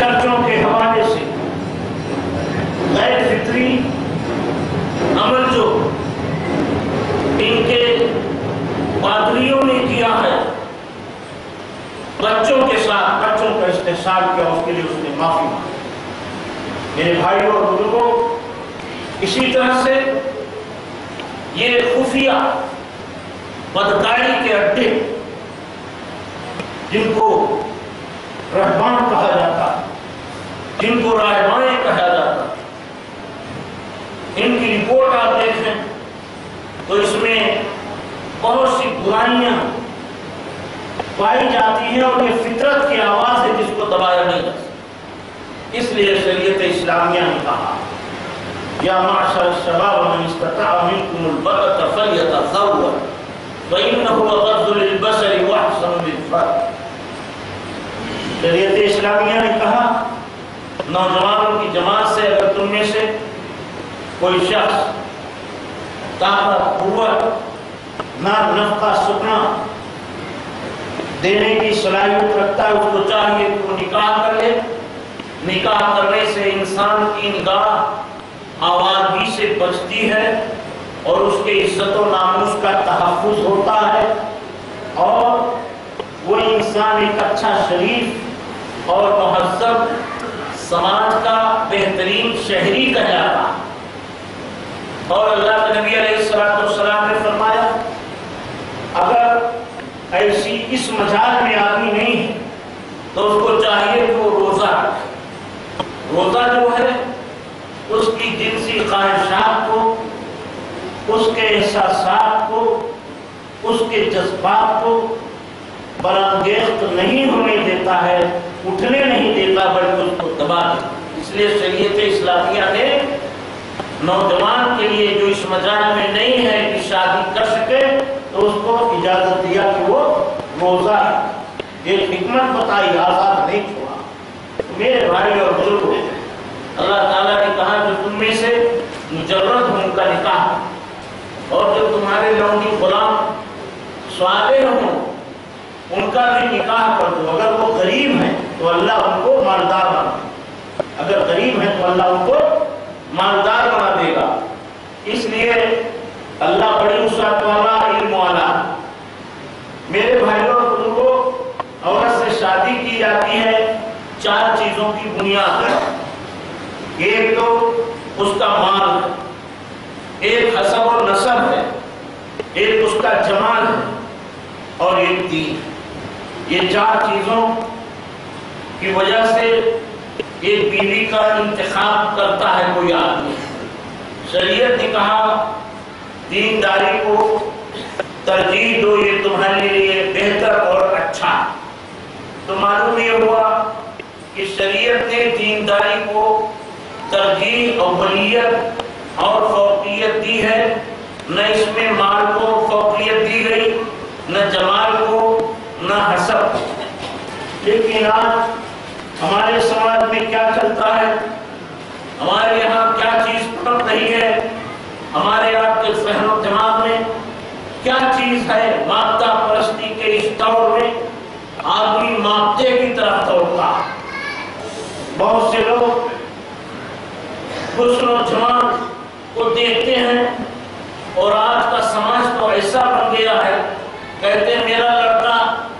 چرچوں کے حوالے سے غیر فطری عمل جو ان کے پادریوں نے کیا ہے، بچوں کے ساتھ بچوں کا استحصال کیا، اس کے لیے اس نے معافی مانگی۔ میرے بھائیوں اور بزرگوں، اسی طرح سے یہ خفیہ بدکاری کے اڈے جن کو رہبان کہا جاتا، جن کو راہبائیں کہا جاتا، ان کی رپورٹ آپ دیکھیں تو اس میں بہت سی برائیاں پائی جاتی ہیں، اور یہ فطرت کی آواز ہے جس کو دبایا نہیں جا سکتا۔ اس لیے شریعت اسلامیہ نے کہا یا معشر الشباب من استطاع منکم الباءۃ فلیتزوج فإنه أغض للبصر وأحسن للفرج۔ شریعت اسلامیہ نے کہا نوجوانوں کی جماعت سے اگر تم میں سے کوئی شخص طاقت قوت نار نفقہ سکنا دینے کی صلاحیت رکھتا ہے، اس کو چاہیے کہ وہ نکاح کر لے۔ نکاح کرنے سے انسان کی نگاہ آوارگی سے بچتی ہے اور اس کے عزت و ناموس کا تحفظ ہوتا ہے، اور وہ انسان ایک اچھا شریف اور مہذب سماج کا بہترین شہری کہلاتا ہے۔ اور اللہ کے نبی علیہ السلام نے فرمایا اگر ایسی اس مجال میں آدمی نہیں ہے تو اس کو چاہیے کہ وہ روزہ رکھے۔ روزہ جو ہے اس کی جنسی خواہشات کو، اس کے احساسات کو، اس کے جذبات کو برانگیخت نہیں ہونے دیتا ہے، اٹھنے نہیں دیتا، بلکہ اس کو دبا دیتا۔ اس لیے شریعت اسلامیہ نے نوجوان کے لیے جو اس مجال میں نہیں ہے کہ شادی کر سکے تو اس کو اجازت دیا کہ وہ روزہ ایک حکمت بتائی، آزاد نہیں چھوڑا۔ میرے بھائی اور بزرگوں، اللہ تعالیٰ نے کہا جو تم میں سے مجرد ہوں ان کا نکاح، اور جو تمہارے لونڈی غلام صالح ہوں ان کا بھی نکاح کر دو۔ اگر وہ غریب ہیں تو اللہ ان کو مالدار بنا، اگر غریب ہیں تو اللہ ان کو مالدار بنا دے گا۔ اس لیے اللہ بڑی وسعت والا، علم والا۔ میرے بھائیوں اور بزرگوں، عورت سے شادی کی جاتی ہے 4 چیزوں کی بنیاد ہے۔ ایک تو اس کا مال ہے، ایک حسب و نسب ہے، ایک اس کا جمال ہے، اور ایک دین۔ یہ 4 چیزوں کی وجہ سے ایک بیوی کا انتخاب کرتا ہے کوئی آدمی۔ شریعت نے کہا دینداری کو ترجیح دو، یہ تمہارے لیے بہتر اور اچھا۔ تو معلوم یہ ہوا کہ شریعت نے دینداری کو ترجیح، اولیت اور فوقیت دی ہے۔ نہ اس میں مال کو فوقیت دی گئی، نہ جمال کو، نہ حسب۔ لیکن آج ہمارے سماج میں کیا چلتا ہے، ہمارے یہاں کیا چیز پڑھ رہی ہے، ہمارے آپ کے ذہن و دماغ میں کیا چیز ہے؟ مادہ پرستی کے اس دور میں آدمی مادے کی طرف دوڑتا ہے۔ بہت سے لوگ حسن و جمال کو دیکھتے ہیں، اور آج کا سماج تو ایسا بن گیا ہے، کہتے ہیں میرا لڑکا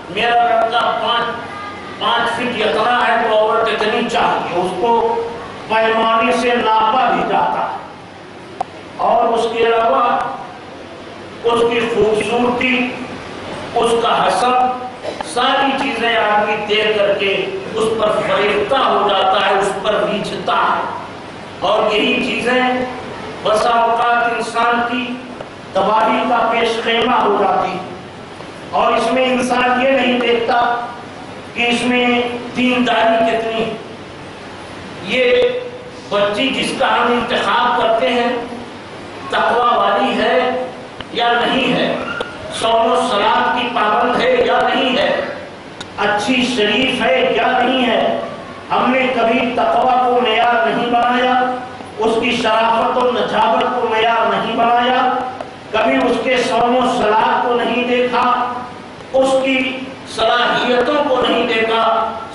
5 فٹ اتنا ہے تو عورت اتنی چاہیے، اس کو پیمانے سے ناپا بھی جاتا ہے، اور اس کے علاوہ اس کی خوبصورتی، اس کا حسب، ساری چیزیں آدمی دیکھ کر کے اس پر فریفتہ ہو جاتا ہے، اس پر ریجھتا ہے، اور یہی چیزیں بسا اوقات انسان کی تباہی کا پیش خیمہ ہو جاتی، اور اس میں انسان یہ نہیں دیکھتا کہ اس میں دینداری کتنی۔ یہ بچی جس کا ہم انتخاب کرتے ہیں تقویٰ والی ہے یا نہیں ہے، صوم و صلاۃ کی پابند ہے یا نہیں ہے، اچھی شریف ہے یا نہیں ہے۔ ہم نے کبھی تقویٰ کو معیار نہیں بنایا، اس کی شرافت و نجابت کو معیار نہیں بنایا، کبھی اس کے صوم و صلاۃ کو نہیں دیکھا، اس کی صلاحیتوں کو نہیں دیکھا،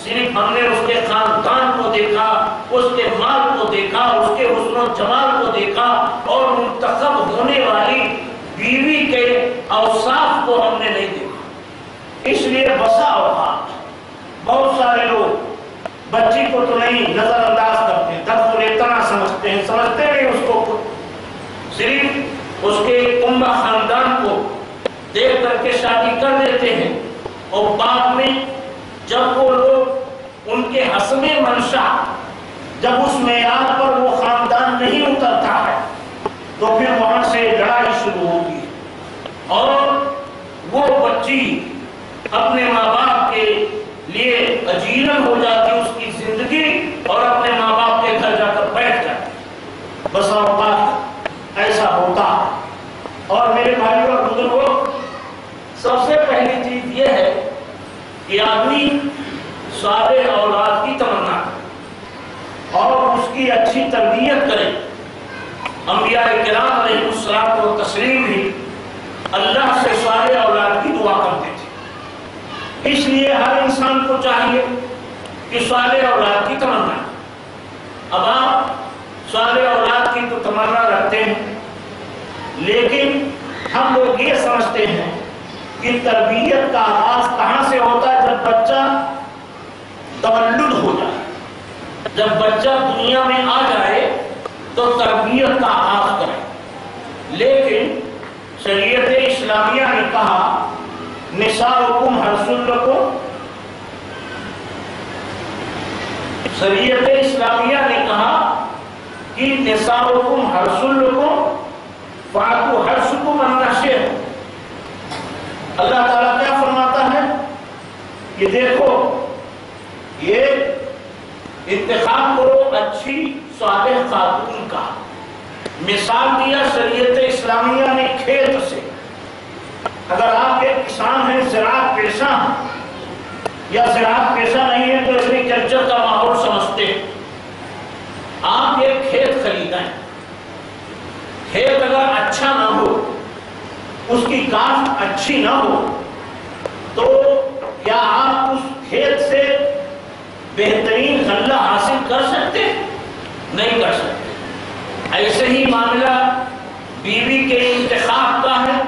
صرف ہم نے اس کے خاندان کو دیکھا، اس کے مال کو دیکھا، اس کے حسن و جمال کو دیکھا اور منتخب ہونے والی بیوی کے اوصاف کو ہم نے نہیں دیکھا۔ اس لیے بسا اوقات بہت سارے لوگ بچی کو تو نہیں نظر انداز کرتے ہیں، دخل اتنا سمجھتے ہیں، سمجھتے نہیں اس کو، صرف اس کے کنبہ خاندان کو دیکھ کر کے شادی کر دیتے ہیں، اور بعد میں جب وہ لوگ ان کے حسب منشا جب اس معیار پر وہ خاندان نہیں اترتا ہے تو پھر وہاں سے لڑائی شروع ہوگی، اور وہ بچی اپنے ماں باپ کے لیے اجیرن ہو جاتی اس کی زندگی، اور اپنے ماں باپ کے گھر جا کر بیٹھ جاتی۔ بس اوقات ایسا ہوتا ہے۔ اور میرے بھائیوں اور بزرگوں، سب سے پہلی چیز یہ ہے کہ آدمی صالح اولاد کی تمنا کرے اور اس کی اچھی تربیت کرے۔ انبیاء کرام علیہ الصلوۃ والتسلیم بھی اللہ سے صالح اولاد کی دعا کرتے تھے، اس لیے ہر انسان کو چاہیے کہ صالح اولاد کی تمنا۔ اب آپ صالح اولاد کی تو تمنا رکھتے ہیں، لیکن ہم لوگ یہ سمجھتے ہیں کہ تربیت کا آغاز کہاں سے ہوتا ہے؟ جب بچہ تولد ہو جائے، جب بچہ دنیا میں آ جائے تو تربیت کا آغاز کرے۔ لیکن شریعت اسلامیہ نے کہا نساؤکم حرث لکم، شریعت اسلامیہ نے کہا کہ نساؤکم حرث لکم فاتوا حرثکم ان شئتم۔ اللہ تعالیٰ کیا فرماتا ہے کہ دیکھو یہ انتخاب کرو اچھی صالح خاتون کا۔ مثال دیا شریعت اسلامیہ نے کھیت سے۔ اگر آپ ایک کسان ہیں، زراعت پیشہ ہیں، یا زراعت پیشہ نہیں ہے تو ایگریکلچر کا ماحول سمجھتے ہیں، آپ ایک کھیت خریدیں، کھیت اگر اچھا نہ ہو، اس کی کاشت اچھی نہ ہو، تو کیا آپ اس کھیت سے بہترین غلہ حاصل کر سکتے؟ نہیں کر سکتے۔ ایسے ہی معاملہ بیوی کے انتخاب کا ہے۔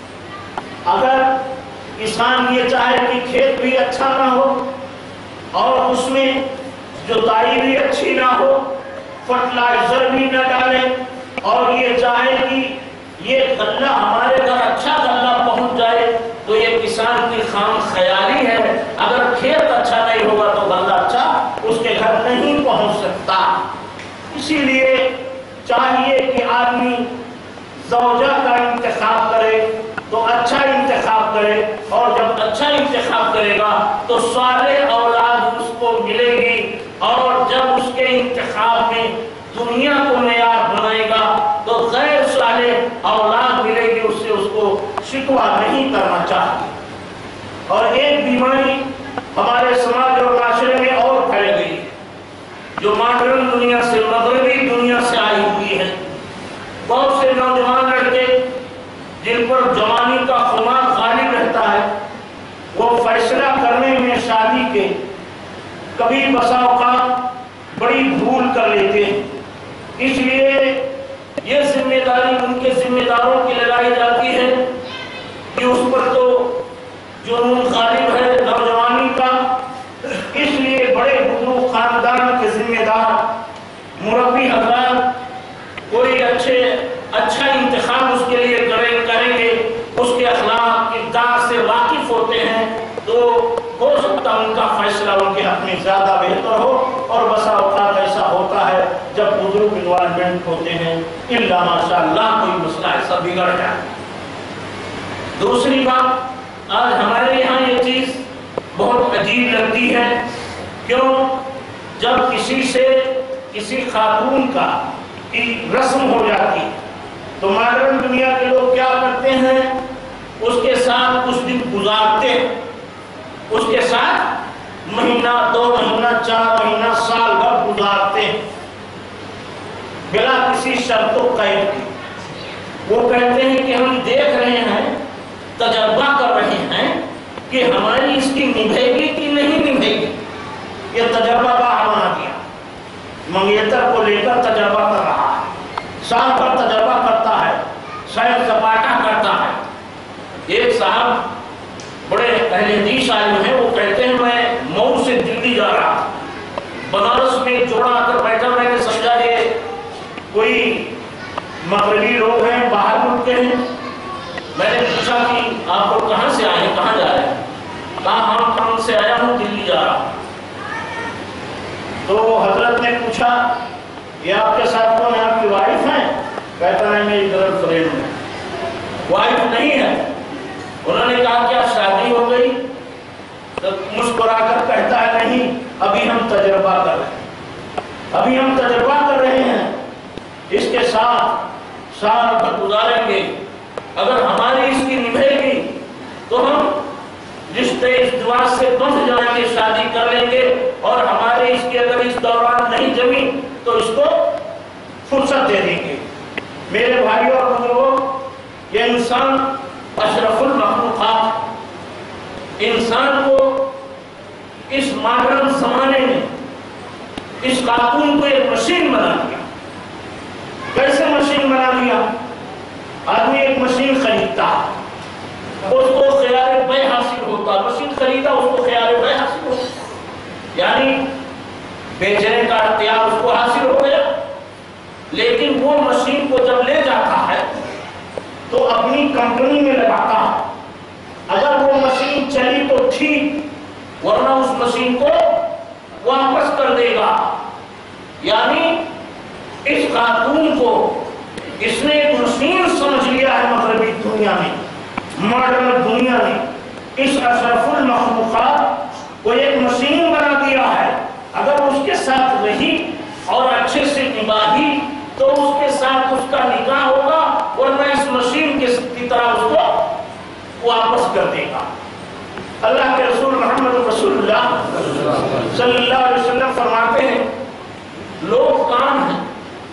اگر کسان یہ چاہے کہ کھیت بھی اچھا نہ ہو اور اس میں جوتائی بھی اچھی نہ ہو، فرٹیلائزر بھی نہ ڈالے، اور یہ چاہے کہ یہ غلہ ہمارے گھر اچھا غلہ پہنچ جائے، تو یہ کسان کی خام خیالی ہے۔ اگر کھیت اچھا نہیں ہوگا تو غلہ اچھا اس کے گھر نہیں پہنچ سکتا۔ اسی لیے چاہیے کہ آدمی زوجہ کا انتخاب کرے تو اچھا انتخاب کرے، اور جب اچھا انتخاب کرے گا تو صالح اولاد اس کو ملے گی، اور جب اس کے انتخاب میں دنیا کو معیار بنائے گا تو غیر صالح اولاد ملے گی، اس سے اس کو شکوہ نہیں کرنا چاہیے۔ اور ایک بیماری ہمارے سماج اور معاشرے میں اور پھیل گئی ہے، جو ماڈرن دنیا سے، مغربی دنیا سے آئی ہوئی ہے۔ بہت سے نوجوان لڑکے جن پر جوانی کا خمار غالب رہتا ہے، وہ فیصلہ کرنے میں شادی کے کبھی بسا اوقات بڑی بھول کر لیتے ہیں۔ اس لیے یہ ذمہ داری ان کے ذمہ داروں کی لگائی جاتی ہے کہ اس پر تو جنون غالب ہے نوجوانی کا، اس لیے بڑے بزرگ خاندان کے ذمہ دار مربی حضرات کوئی اچھا انتخاب اس کے لیے کریں گے، اس کے اخلاق کردار سے واقف ہوتے ہیں، تو ہو سکتا ان کا فیصلہ ان کے حق میں زیادہ بہتر ہو۔ اور بسا اوقات ایسا ہوتا ہے جب بزرگ انوالومنٹ ہوتے ہیں، الا ماشاء اللہ کوئی مسئلہ ایسا بگڑ جائے۔ دوسری بات، آج ہمارے یہاں یہ چیز بہت عجیب لگتی ہے، کیوں؟ جب کسی خاتون کا رسم ہو جاتی تو ماڈرن دنیا کے لوگ کیا کرتے ہیں؟ اس کے ساتھ کچھ دن گزارتے ہیں، اس کے ساتھ مہینہ، 2 مہینہ، 4 مہینہ، سال بھر گزارتے ہیں بلا کسی شرط و قید کے۔ وہ کہتے ہیں کہ ہم دیکھ رہے ہیں، تجربہ کر رہے ہیں کہ ہماری اس کی نبھے گی کہ نہیں نبھے گی۔ ہیں؟ میں نے پوچھا کہ آپ لوگ کہاں سے آئے ہیں، کہاں جا رہے ہیں؟ کہا ہاں کام سے آیا ہوں، دلی جا رہا ہوں۔ تو حضرت نے پوچھا یہ آپ کے ساتھ کون ہے، آپ کی وائف ہیں؟ کہتا ہے میری گرل فرینڈ ہے۔ وائف نہیں ہے۔ انہوں نے کہا کیا شادی ہو گئی؟ تو مسکرا کر کہتا ہے نہیں، ابھی ہم تجربہ کر رہے ہیں، ابھی ہم تجربہ کر رہے ہیں، اس کے ساتھ سال بھر گزاریں گے، اگر ہماری اس کی نبھے گی تو ہم رشتے ازدواج سے بندھ جائیں گے، شادی کر لیں گے، اور ہمارے اس کی اگر اس دوران نہیں جمی تو اس کو فرصت دے دیں گے۔ میرے بھائیوں اور بزرگوں، یہ انسان اشرف المخلوقات، انسان کو اس ماڈرن زمانے میں اس خاتون کو ایک مشین بنا دیا۔ کیسے مشین بنا دیا؟ آدمی ایک مشین خریدتا، اس کو خیار بے حاصل ہوتا، مشین خریدا اس کو خیار بے حاصل ہوتا، یعنی بیچنے کا اختیار اس کو حاصل ہو گیا، لیکن وہ مشین کو جب لے جاتا ہے تو اپنی کمپنی میں لگاتا ہے۔ اگر وہ مشین چلی تو ٹھیک، ورنہ اس مشین کو واپس کر دے گا۔ یعنی اس خاتون کو اس نے ایک مشین سمجھ لیا ہے، مغربی دنیا میں، ماڈرن دنیا میں اس اشرف المخلوقات کو ایک مشین بنا دیا ہے۔ اگر اس کے ساتھ رہی اور اچھے سے نبھائی تو اس کے ساتھ اس کا نکاح ہوگا، ورنہ اس مشین کی طرح اس کو واپس کر دے گا۔ اللہ کے رسول محمد رسول اللہ صلی اللہ علیہ وسلم فرماتے ہیں لوگ کام ہیں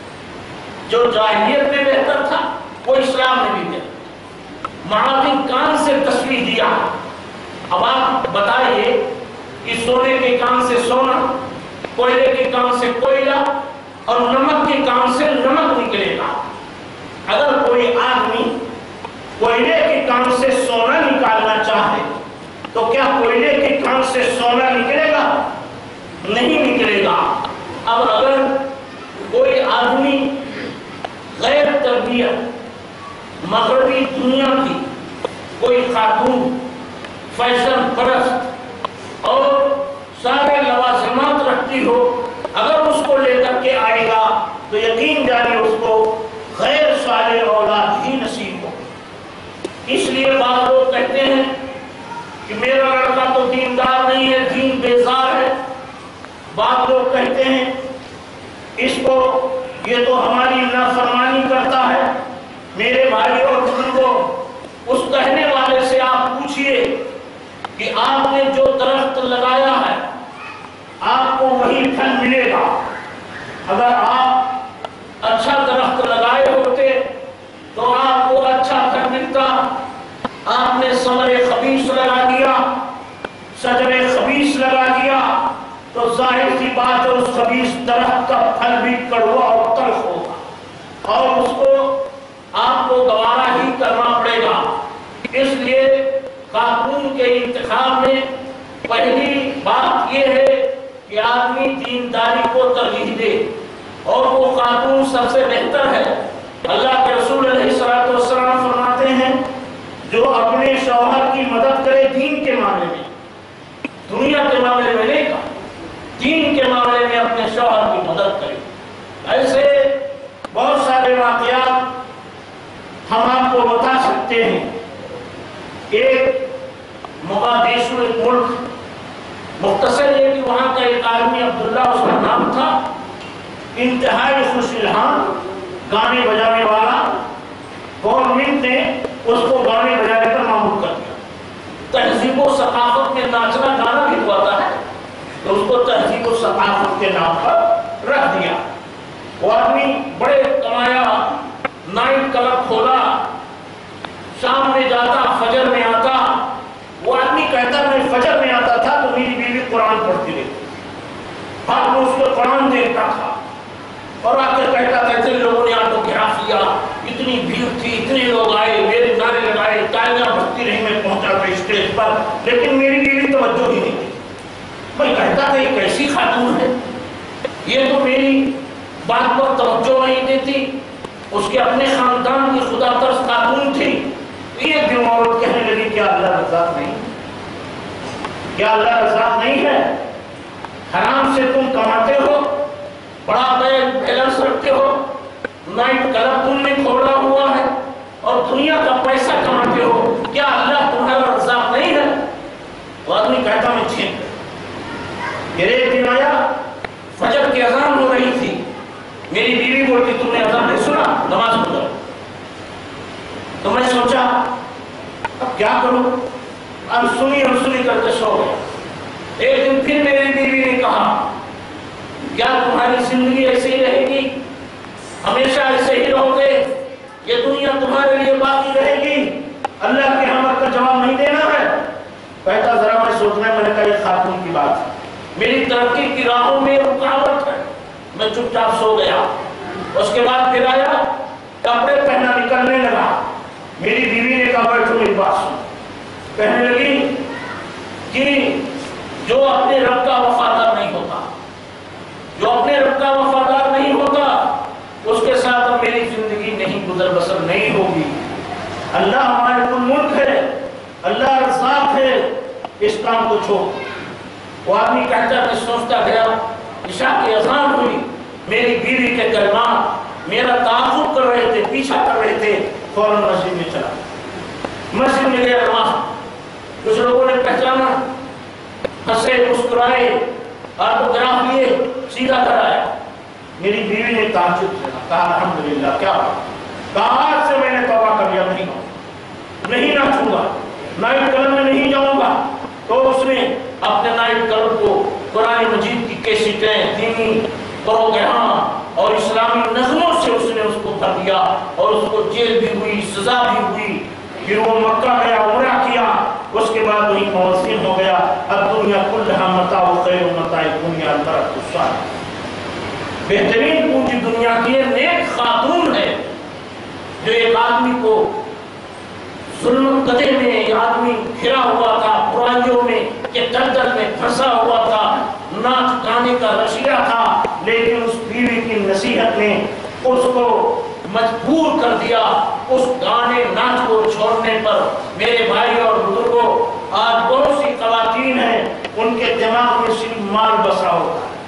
جو جاہلیت میں بہتر تھا وہ اسلام میں بھی بہتر۔ معادن کان سے تشبیہ دیا۔ اب آپ بتائیے کہ سونے کے کان سے سونا، کوئلے کے کان سے کوئلہ، اور نمک کے کان سے نمک نکلے گا۔ اگر کوئی آدمی کوئلے کے کان سے سونا نکالنا چاہے تو کیا کوئلے کے کان سے سونا نکلے گا؟ نہیں نکلے گا۔ اب اگر کوئی آدمی غیر تربیت مغربی دنیا کی کوئی خاتون فیشن پرست اور سارے لوازمات رکھتی ہو، اگر اس کو لے کر کے آئے گا تو یقین جانے اس کو غیر صالح اولاد ہی نصیب ہو۔ اس لیے بعض لوگ کہتے ہیں کہ میرا لڑکا تو دیندار نہیں ہے، دین بیزار ہے۔ بعض لوگ کہتے ہیں اس کو یہ تو ہماری نافرمانی کرتا ہے۔ میرے بھائی اور بزرگوں، اس کہنے والے سے آپ پوچھئے کہ آپ نے جو درخت لگایا ہے آپ کو وہی پھل ملے گا۔ اگر آپ اچھا درخت لگائے ہوتے تو آپ کو اچھا پھل ملتا۔ آپ نے ثمر خبیث لگا دیا، شجر خبیث لگا دیا، تو ظاہر سی بات ہے اس خبیث درخت کا پھل بھی کڑوا اور تلخ ہوگا، اور اس کو آپ کو گوارا ہی کرنا پڑے گا۔ اس لیے خاتون کے انتخاب میں پہلی بات یہ ہے کہ آدمی دینداری کو ترجیح دے، اور وہ خاتون سب سے بہتر ہے۔ اللہ کے رسول علیہ الصلوۃ والسلام فرماتے ہیں جو اپنے شوہر کی مدد کرے دین کے معاملے میں، دنیا کے معاملے میں نہیں کہا، دین کے معاملے میں اپنے شوہر کی مدد کرے۔ ایسے بہت سارے واقعات ہم آپ کو بتا سکتے ہیں۔ ایک مقادیشو ایک ملک، مختصر یہ کہ وہاں کا ایک آدمی عبداللہ اس کا نام تھا، انتہائی خوش الحان، گانے بجانے والا۔ گورنمنٹ نے اس کو گانے بجانے پر معمول کر دیا۔ تہذیب و ثقافت میں ناچنا گانا بھی تو آتا ہے، تو اس کو تہذیب و ثقافت کے نام پر رکھ دیا۔ وہ آدمی بڑے کمایا، نائٹ کلب کھولا، شام میں جاتا، فجر میں آتا۔ وہ آدمی کہتا میں فجر میں آتا تھا تو میری بیوی قرآن پڑھتی رہتی، ہاتھ میں اس کو قرآن دیتا تھا، اور آ کر کہتا تھا اتنے لوگوں نے آپ کو گھراف لیا، اتنی بھیڑ تھی، اتنے لوگ آئے، میرے نعرے لگائے، تالیاں بجتی رہی، میں پہنچا تھا اسٹیج پر، لیکن میری بیوی توجہ ہی نہیں تھی۔ میں کہتا تھا یہ کیسی خاتون ہے، یہ تو میری بات پر توجہ نہیں دیتی، اس کے اپنے خاندان کی خدا ترس خاتون تھی. ایک دن عورت کہنے لگی کیا اللہ رزاق نہیں؟ کیا اللہ رزاق نہیں ہے؟ حرام سے تم کماتے ہو، بڑا بیلنس رکھتے ہو، نائٹ کلب تم نے کھولا ہوا ہے اور دنیا کا پیسہ کماتے ہو، کیا اللہ تمہارا رزاق نہیں ہے؟ وہ آدمی کہتا میں چھین. پھر ایک دن آیا، فجر کی اذان ہو رہی تھی، میری بیوی بولتی تم نے اذان نہیں سنا، نماز پڑھو. تو میں سوچا اب کیا کروں، سنی کرتے سو گیا. ایک دن پھر میری بیوی نے کہا کیا تمہاری زندگی ایسے ہی رہے گی، ہمیشہ ایسے ہی رہو گے، یہ دنیا تمہارے لیے باقی رہے گی، اللہ کے ہمر کا جواب نہیں دینا ہے؟ کہتا ذرا میں سوچنا ہے. میں نے کہا یہ خاتون کی بات ہے، میری ترقی کی راہوں میں رکاوٹ ہے. میں چپ چاپ سو گیا. اس کے بعد پھر آیا، کپڑے پہنا نکلنے لگا. میری بیوی نے کہا بیٹھو میری بات سن. کہنے لگی کہ جو اپنے رب کا وفادار نہیں ہوتا، جو اپنے رب کا وفادار نہیں ہوتا، اس کے ساتھ اب میری زندگی نہیں گزر بسر نہیں ہوگی. اللہ ہمارے کل ملک ہے، اللہ رزاق ہے، اس کام کو چھوڑ. وہ آدمی کہتا میں سوچتا گیا، عشاء کی اذان ہوئی، میری بیوی کے کلمات میرا تعاقب کر رہے تھے، پیچھا کر رہے تھے. فوراً مسجد میں چلا، مسجد میں گیا نماز. کچھ لوگوں نے پہچانا، ہنسے مسکرائے، آٹوگراف لیے، سیدھا کرایا. میری بیوی نے تعجب کیا، کہا الحمدللہ. کیا کہا آج سے میں نے توبہ کر لیا، نہیں ناچوں گا، نائٹ کلب میں نہیں جاؤں گا. تو اس نے اپنے نائٹ کلب کو قرآن مجید کی کیسٹیں، دینی پروگرام اور اسلامی نظموں سے اس نے اس کو بھر دیا اور اس کو جیل بھی ہوئی، سزا بھی ہوئی. پھر وہ مکہ گیا، عمرہ کیا، اس کے بعد وہی موسم ہو گیا. اب دنیا کلھا متاع خیر متاع دنیا البرکۃ الصالحہ. بہترین پونجی دنیا کی نیک خاتون ہے جو ایک آدمی کو ظلم قدے میں، یہ آدمی گھرا ہوا تھا برائیوں میں، کہ دلدل میں پھنسا ہوا تھا، ناچ گانے کا رشیا تھا، لیکن اس بیوی کی نصیحت نے اس کو مجبور کر دیا اس گانے ناچ کو چھوڑنے پر. میرے بھائی اور بزرگوں، آج بہت سی خواتین ہیں ان کے دماغ میں صرف مال بسا ہوتا ہے.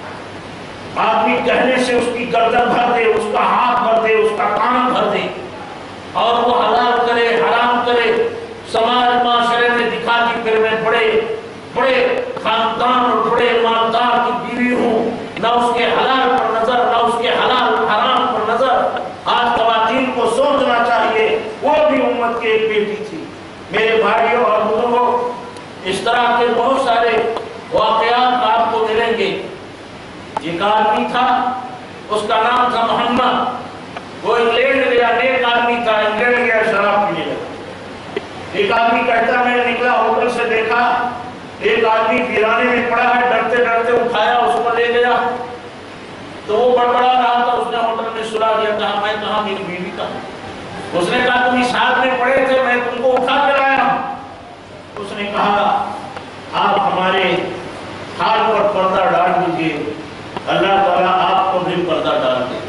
آدمی کہنے سے اس کی گردن بھر دے، اس کا ہاتھ بھر دے، اس کا کان بھر دے، اور وہ حلال کرے حرام کرے. سماج معاشرے میں دکھاتی پھر میں بڑے خاندان اور بڑے مالدار کی بیوی ہوں، نہ اس کے حلال پر نظر، نہ اس کے حلال حرام پر نظر. آج خواتین کو سوچنا چاہیے، وہ بھی امت کی ایک بیٹی تھی. میرے بھائیوں اور بزرگوں، اس طرح کے بہت سارے واقعات آپ کو ملیں گے. ایک آدمی تھا، اس کا نام تھا محمد. وہ انگلینڈ گیا، نیک آدمی تھا، انگلینڈ گیا شراب پینے لگا. ایک آدمی کہتا میں نے نکلا ہوٹل سے دیکھا ایک آدمی ویرانے میں پڑا ہے، ڈرتے ڈرتے اٹھایا، اس کو لے گیا. تو وہ بڑبڑا رہا تھا، اس نے ہوٹل میں سلا دیا. کہا میں کہاں، میری بیوی کا. اس نے کہا تم اس حال میں پڑے تھے، میں تم کو اٹھا کر آیا. اس نے کہا آپ ہمارے حال پر پردہ ڈال دیجیے، اللہ تعالیٰ آپ کو بھی پردہ ڈال دے.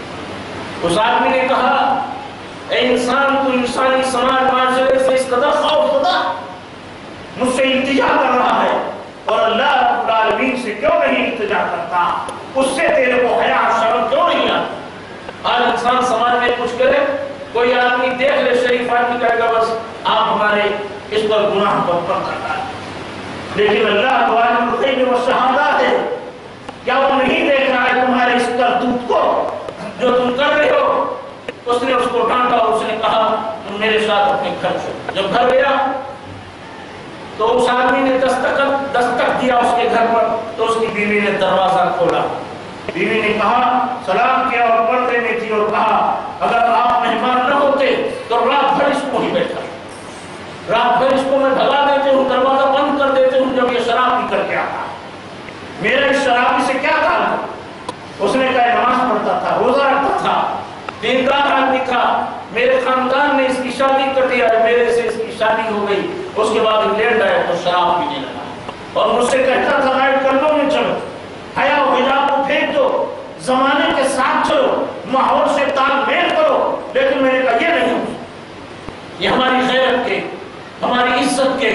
اس آدمی نے کہا اے انسان، تو انسانی سماج معاشرے سے اس قدر خوف ہوتا، مجھ سے التجا کر رہا ہے، اور اللہ رب العالمین سے کیوں نہیں التجا کرتا؟ اس سے تیرے کو حیا شرم کیوں نہیں آتی؟ آج انسان سماج میں کچھ کرے، کوئی آدمی دیکھ لے شریف آدمی کہے گا بس آپ ہمارے اس پر گناہ پر کرتا ہے. لیکن اللہ عالم الغیب والشہادہ ہے، کیا وہ نہیں دیکھ رہا ہے تمہارے اس کرتوت کو جو تم کر رہے ہو؟ اس نے اس کو ڈانٹا، اس نے کہا تم میرے ساتھ اپنے گھر چلو. جب گھر گیا تو اس آدمی نے دستک دیا اس کے گھر پر. تو اس کی بیوی نے دروازہ کھولا. بیوی نے کہا، سلام کیا اور پردے میں تھی، اور کہا اگر آپ مہمان نہ ہوتے تو رات بھر اس کو ہی بیٹھا، رات بھر اس کو میں بھگا دیتے ہوں، دروازہ بند کر دیتے ہوں جب یہ شراب پی کر کے آتا. میرا اس شرابی سے کیا تعلق؟ اس نے کہا نماز پڑھتا تھا، روزہ رکھتا تھا، دیندار آدمی تھا، میرے خاندان نے اس کی شادی کر دیا ہے، میرے سے اس کی شادی ہو گئی. اس کے بعد انگلینڈ آیا تو شراب پینے لگا اور مجھ سے کہتا تھا نائٹ کلبوں میں چلو، حیا و حجاب کو پھینک دو، زمانے کے ساتھ چلو، ماحول سے تال میل کرو. ہماری عزت کے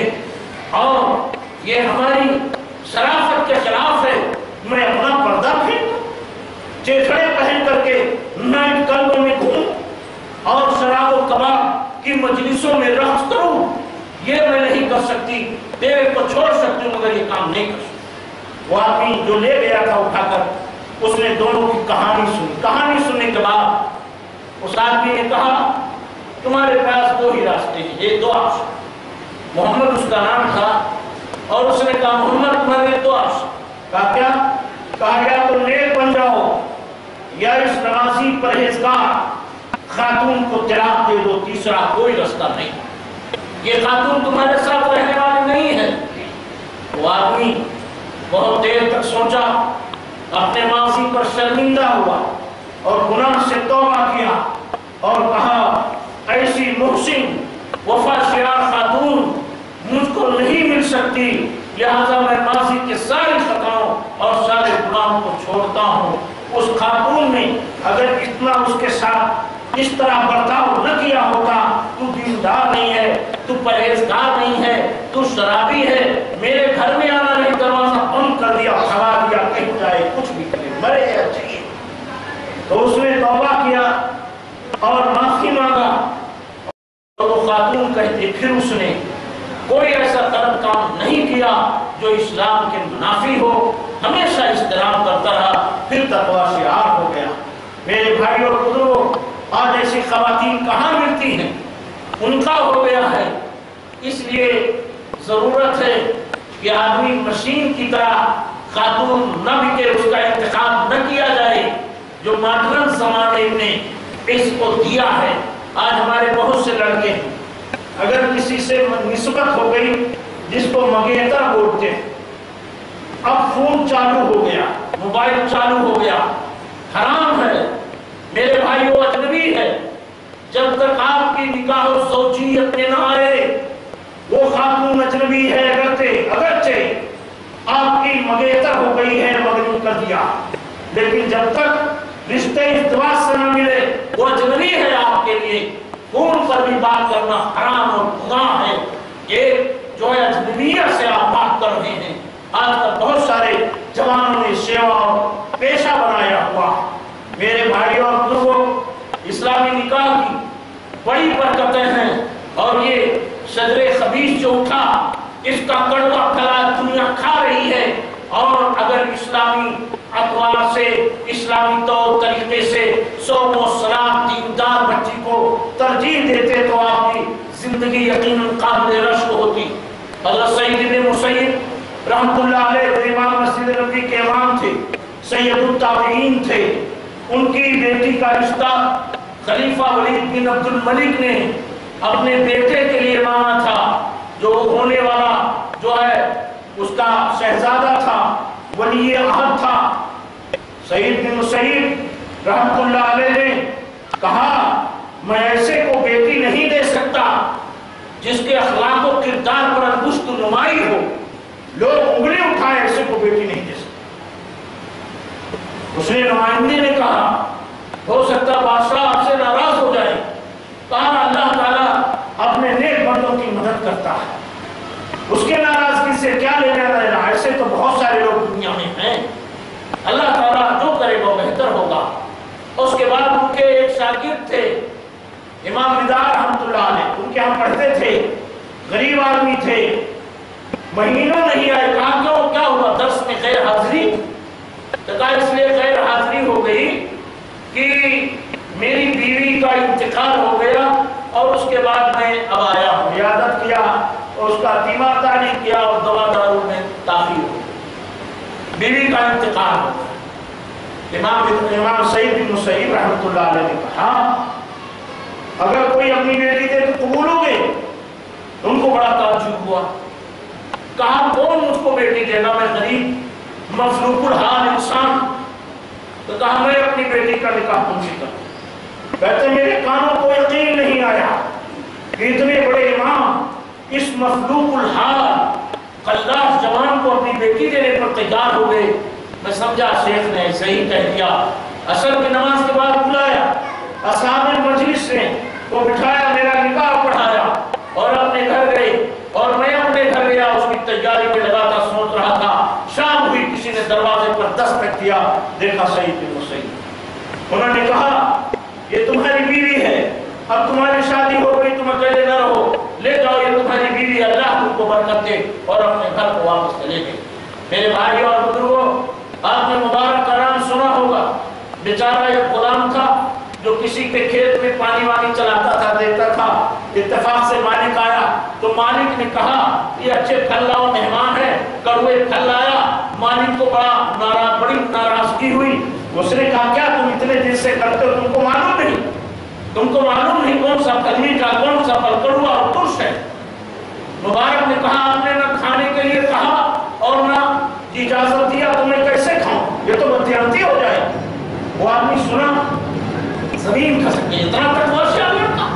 اور یہ ہماری شرافت کے خلاف ہے۔ میں اپنا پردہ پھینکوں، چیکھڑے پہن کر کے نائٹ کلب میں گھوموں اور شراب و کباب کی مجلسوں میں رقص کروں، یہ میں نہیں کر سکتی۔ تیرے کو چھوڑ سکتی ہوں مگر یہ کام نہیں کر سکتی۔ وہ آدمی جو لے گیا تھا اٹھا کر، اس نے دونوں کی کہانی سنی۔ کہانی سننے کے بعد اس آدمی نے کہا تمہارے پاس دو ہی راستے ہیں، یہ دو آپشن۔ محمد اس کا نام تھا اور اس نے کہا محمد تمہارے دو آپشن۔ کہا کیا؟ کہا یا تو نیک بن جاؤ یا اس نمازی پرہیزگار خاتون کو طلاق دے دو، تیسرا کوئی راستہ نہیں۔ یہ خاتون تمہارے ساتھ رہنے والی نہیں ہے۔ وہ آدمی بہت دیر تک سوچا، اپنے ماضی پر شرمندہ ہوا اور گناہ سے توبہ کیا اور کہا ایسی محسن وفا شیار خاتون مجھ کو نہیں مل سکتی، لہذا میں ماضی کے ساری خطاؤں اور سارے گناہوں کو چھوڑتا ہوں۔ اس خاتون نے اگر اتنا اس کے ساتھ اس طرح برتاؤ نہ کیا ہوتا، تو دیندار نہیں ہے، تو پرہیزگار نہیں ہے، تو شرابی ہے، میرے گھر میں آنا نہیں، دروازہ بند کر دیا، بھگا دیا، کہیں جائے کچھ بھی کرے، مرے یا چاہیے۔ تو اس نے توبہ کیا اور معافی مانگا، اور وہ خاتون کہتی پھر اس نے کوئی ایسا غلط کام نہیں کیا جو اسلام کے منافی ہو، ہمیشہ احترام کرتا رہا، پھر تقویٰ شعار ہو گیا۔ میرے بھائی اور بزرگوں، آج ایسی خواتین کہاں ملتی ہیں؟ ان کا ہو گیا ہے۔ اس لیے ضرورت ہے کہ آدمی مشین کی طرح خاتون نہ بکے، اس کا انتخاب نہ کیا جائے جو ماڈرن زمانے نے اس کو دیا ہے۔ آج ہمارے بہت سے لڑکے ہیں، اگر کسی سے نسبت ہو گئی جس کو منگیتر بولتے ہیں، اب فون چالو ہو گیا، موبائل چالو ہو گیا، حرام ہے میرے بھائیو، اجنبی ہے۔ جب تک آپ کی نکاح و زوجیت میں نہ آئے وہ خاتون اجنبی ہے، اگرچہ آپ کی منگیتر ہو گئی ہے، مگنی کر دیا، لیکن جب تک رشتے ازدواج سے نہ ملے وہ اجنبی ہے آپ کے لیے۔ فون پر بھی بات کرنا حرام اور گناہ ہے۔ یہ جو ہے اجنبیت سے آپ بات کر رہے ہیں۔ آج تک بہت سارے جوانوں نے سیوا اور پیشہ بنایا ہوا۔ میرے بھائی اور بزرگوں، اسلامی نکاح کی بڑی برکتیں ہیں، اور یہ شجر خبیث جو اٹھا اس کا کڑوا پھلا دنیا کھا رہی ہے۔ اور اگر اسلامی اطوار سے، اسلامی طور طریقے سے صوم و صلاۃ دیندار بچی کو ترجیح دیتے تو آپ کی زندگی یقیناً قابل رشک ہوتی۔ حضرت سعید بن مسیب رحمۃ اللہ علیہ امام مسجد نبوی کے امام تھے، سید التابعین تھے۔ ان کی بیٹی کا رشتہ خلیفہ ولید بن عبد الملک نے اپنے بیٹے کے لیے مانگا تھا، جو ہونے والا جو ہے اس کا شہزادہ تھا، ولی عہد تھا۔ سعید بن مسیب رحمۃ اللہ علیہ نے کہا میں ایسے کو بیٹی نہیں دے سکتا جس کے اخلاق و کردار پر انگشت نمائی ہو، لوگ انگلی اٹھائے، ایسے کو بیٹی نہیں دے سکتا۔ اس نے نمائندے نے کہا ہو سکتا بادشاہ آپ سے ناراض ہو جائے۔ کہا اللہ تعالیٰ اپنے نیک بندوں کی مدد کرتا ہے، اس کے ناراضگی سے کیا لینا دینا، ایسے تو بہت سارے لوگ دنیا میں ہیں، اللہ تعالیٰ جو کرے وہ بہتر ہوگا۔ اس کے بعد ان کے ایک شاگرد تھے امام رضا رحمۃ اللہ علیہ، ان کے ہم پڑھتے تھے، غریب آدمی تھے، مہینوں نہیں آئے۔ کہا کیوں، کیا ہوا؟ درس میں غیر حاضری؟ تو کہا اس لیے غیر حاضری ہو گئی کہ میری بیوی کا انتقال ہو گیا اور اس کے بعد میں اب آیا ہوں، عیادت کیا اور اس کا تیمار داری کیا اور دوا دارو میں تاخیر ہو، بیوی کا انتقال ہو گیا۔ امام سعید بن مسیب رحمۃ اللہ علیہ نے کہا اگر کوئی اپنی بیٹی دے تو قبولو گے؟ ان کو بڑا تعجب ہوا۔ کہا کون مجھ کو بیٹی دینا، میں غریب مفلوق الحال انسان۔ تو کہا میں اپنی بیٹی کا نکاح تم سے کروں۔ کہتے میرے کانوں کو یقین نہیں آیا کہ اتنے بڑے امام اس مفلوق الحال خلاص جوان کو اپنی بیٹی دینے پر تیار ہو گئے۔ میں سمجھا شیخ نے صحیح کہہ دیا۔ عصر کی نماز کے بعد بلایا، اصحاب مجلس نے وہ بٹھایا، میرا نکاح پڑھایا اور اپنے گھر گئے۔ اور میں اپنے گھر گیا، اس کی تیاری میں لگا تھا، سوچ رہا تھا، شام ہوئی، کسی نے دروازے پر دستک کیا، دیکھا سعید بن مسیب۔ انہوں نے کہا یہ تمہاری بیوی ہے، اب تمہاری شادی ہو گئی، تم اکیلے نہ رہو، لے جاؤ، یہ تمہاری بیوی، اللہ تم کو برکت دے، اور اپنے گھر کو واپس چلے گئے۔ میرے بھائی اور بزرگوں، آپ نے مبارک کا نام سنا ہوگا، بیچارہ ایک غلام تھا جو کسی کے کھیت میں پانی وانی چلاتا تھا، دیتا تھا، اتفاق سے مالک آیا تو مالک نے کہا یہ اچھے پھل لاؤ، مہمان ہے، کڑوے پھل لایا۔ مالک کو بڑی ناراضگی ہوئی، اس نے کہا کیا تم اتنے دن سے کرتے ہو، تم کو معلوم نہیں، تم کو معلوم نہیں کون سا پھل میٹھا، کون سا پھل کڑوا اور ترش ہے؟ مبارک نے کہا آپ نے نہ کھانے کے لیے کہا اور نہ اجازت دیا، تو میں کیسے کھاؤں، یہ تو بدیانتی ہو جائے۔ وہ آدمی سنا، زمین کھسک گئی، اتنا تک واقعہ لڑکا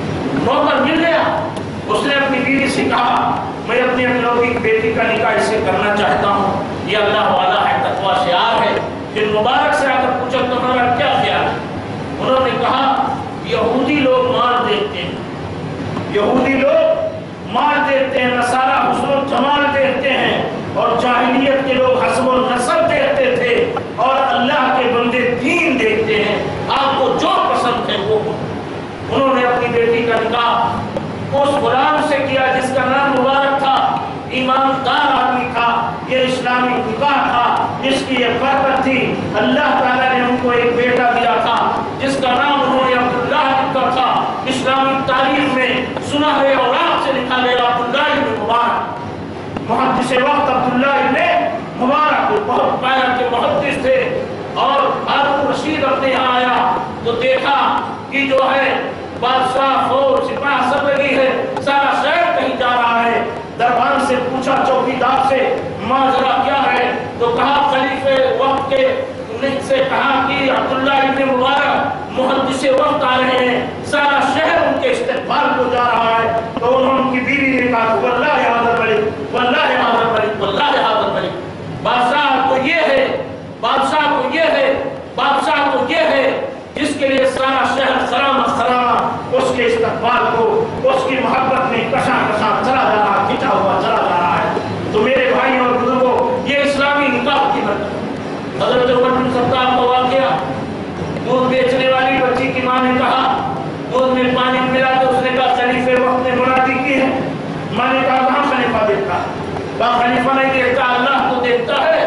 نوکر مل گیا۔ اس نے اپنی بیوی سے کہا میں اپنی اکلوتی بیٹی کا نکاح اس سے کرنا چاہتا ہوں، یہ اللہ والا ہے، تقویٰ شعار ہے۔ پھر مبارک سے آ کر پوچھا تمہارا کیا خیال ہے؟ انہوں نے کہا یہودی لوگ مال دیتے ہیں، یہودی لوگ مال دیتے ہیں، نصارہ حسن و جمال دیتے ہیں، اور جاہلیت کے لوگ حسب و نسب دیتے تھے، اور اللہ کے بندے دین دیتے ہیں، آپ کو جو پسند ہے وہ۔ انہوں نے اپنی بیٹی کا نکاح اس غلام سے کیا جس کا نام مبارک تھا، ایماندار آدمی تھا، یہ اسلامی نکاح تھا، جس کی یہ برکت تھی۔ اللہ تعالیٰ نے ان کو ایک بیٹا دیا تھا جس کا نام انہوں نے عبداللہ رکھا تھا۔ اسلامی تاریخ میں سنہرے اوراق سے لکھا گیا عبداللہ ابن مبارک۔ محدث وقت عبداللہ ابن مبارک بہت پایا کے محدث تھے، اور ہارون رشید اپنے یہاں آیا تو دیکھا کہ جو ہے بادشاہ فوج سپاہ سب لگی ہے، سارا شہر کہیں جا رہا ہے۔ دربان سے پوچھا چوکیدار سے ماجرا کیا ہے، تو کہا خلیفہ وقت کے سے کہا کہ عبداللہ ابن مبارک محدث وقت آ رہے ہیں، سارا شہر ان کے استقبال کو جا رہا ہے۔ تو انہوں نے ان کی بیوی نے کہا واللہ حاضر ملک، واللہ حاضر ملک، واللہ حاضر ملک۔ بادشاہ کو یہ ہے، بادشاہ کو یہ ہے، بادشاہ کو یہ ہے، جس کے لیے سارا شہر خرامہ خرامہ اس کے استقبال کو، اس کی محبت میں کشاں کشاں چلا جا رہا، کھینچا ہوا چلا جا رہا ہے۔ تو میرے بھائی اور بزرگوں، یہ اسلامی نکاح کی برکت۔ حضرت عمر بن خطاب کا واقعہ، دودھ بیچنے والی بچی کی ماں نے کہا دودھ میں پانی ملا، تو اس نے کہا خلیفہ وقت نے منادی کی ہے۔ ماں نے کہا کہاں خلیفہ دیکھتا ہے؟ کہا خلیفہ نہیں دیکھتا، اللہ تو دیکھتا ہے۔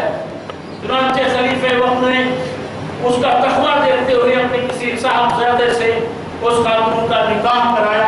چنانچہ خلیفہ وقت نے اس کا تقویٰ دیکھتے ہوئے اپنے کسی صاحبزادے سے اس خاتون کا نکاح کرایا۔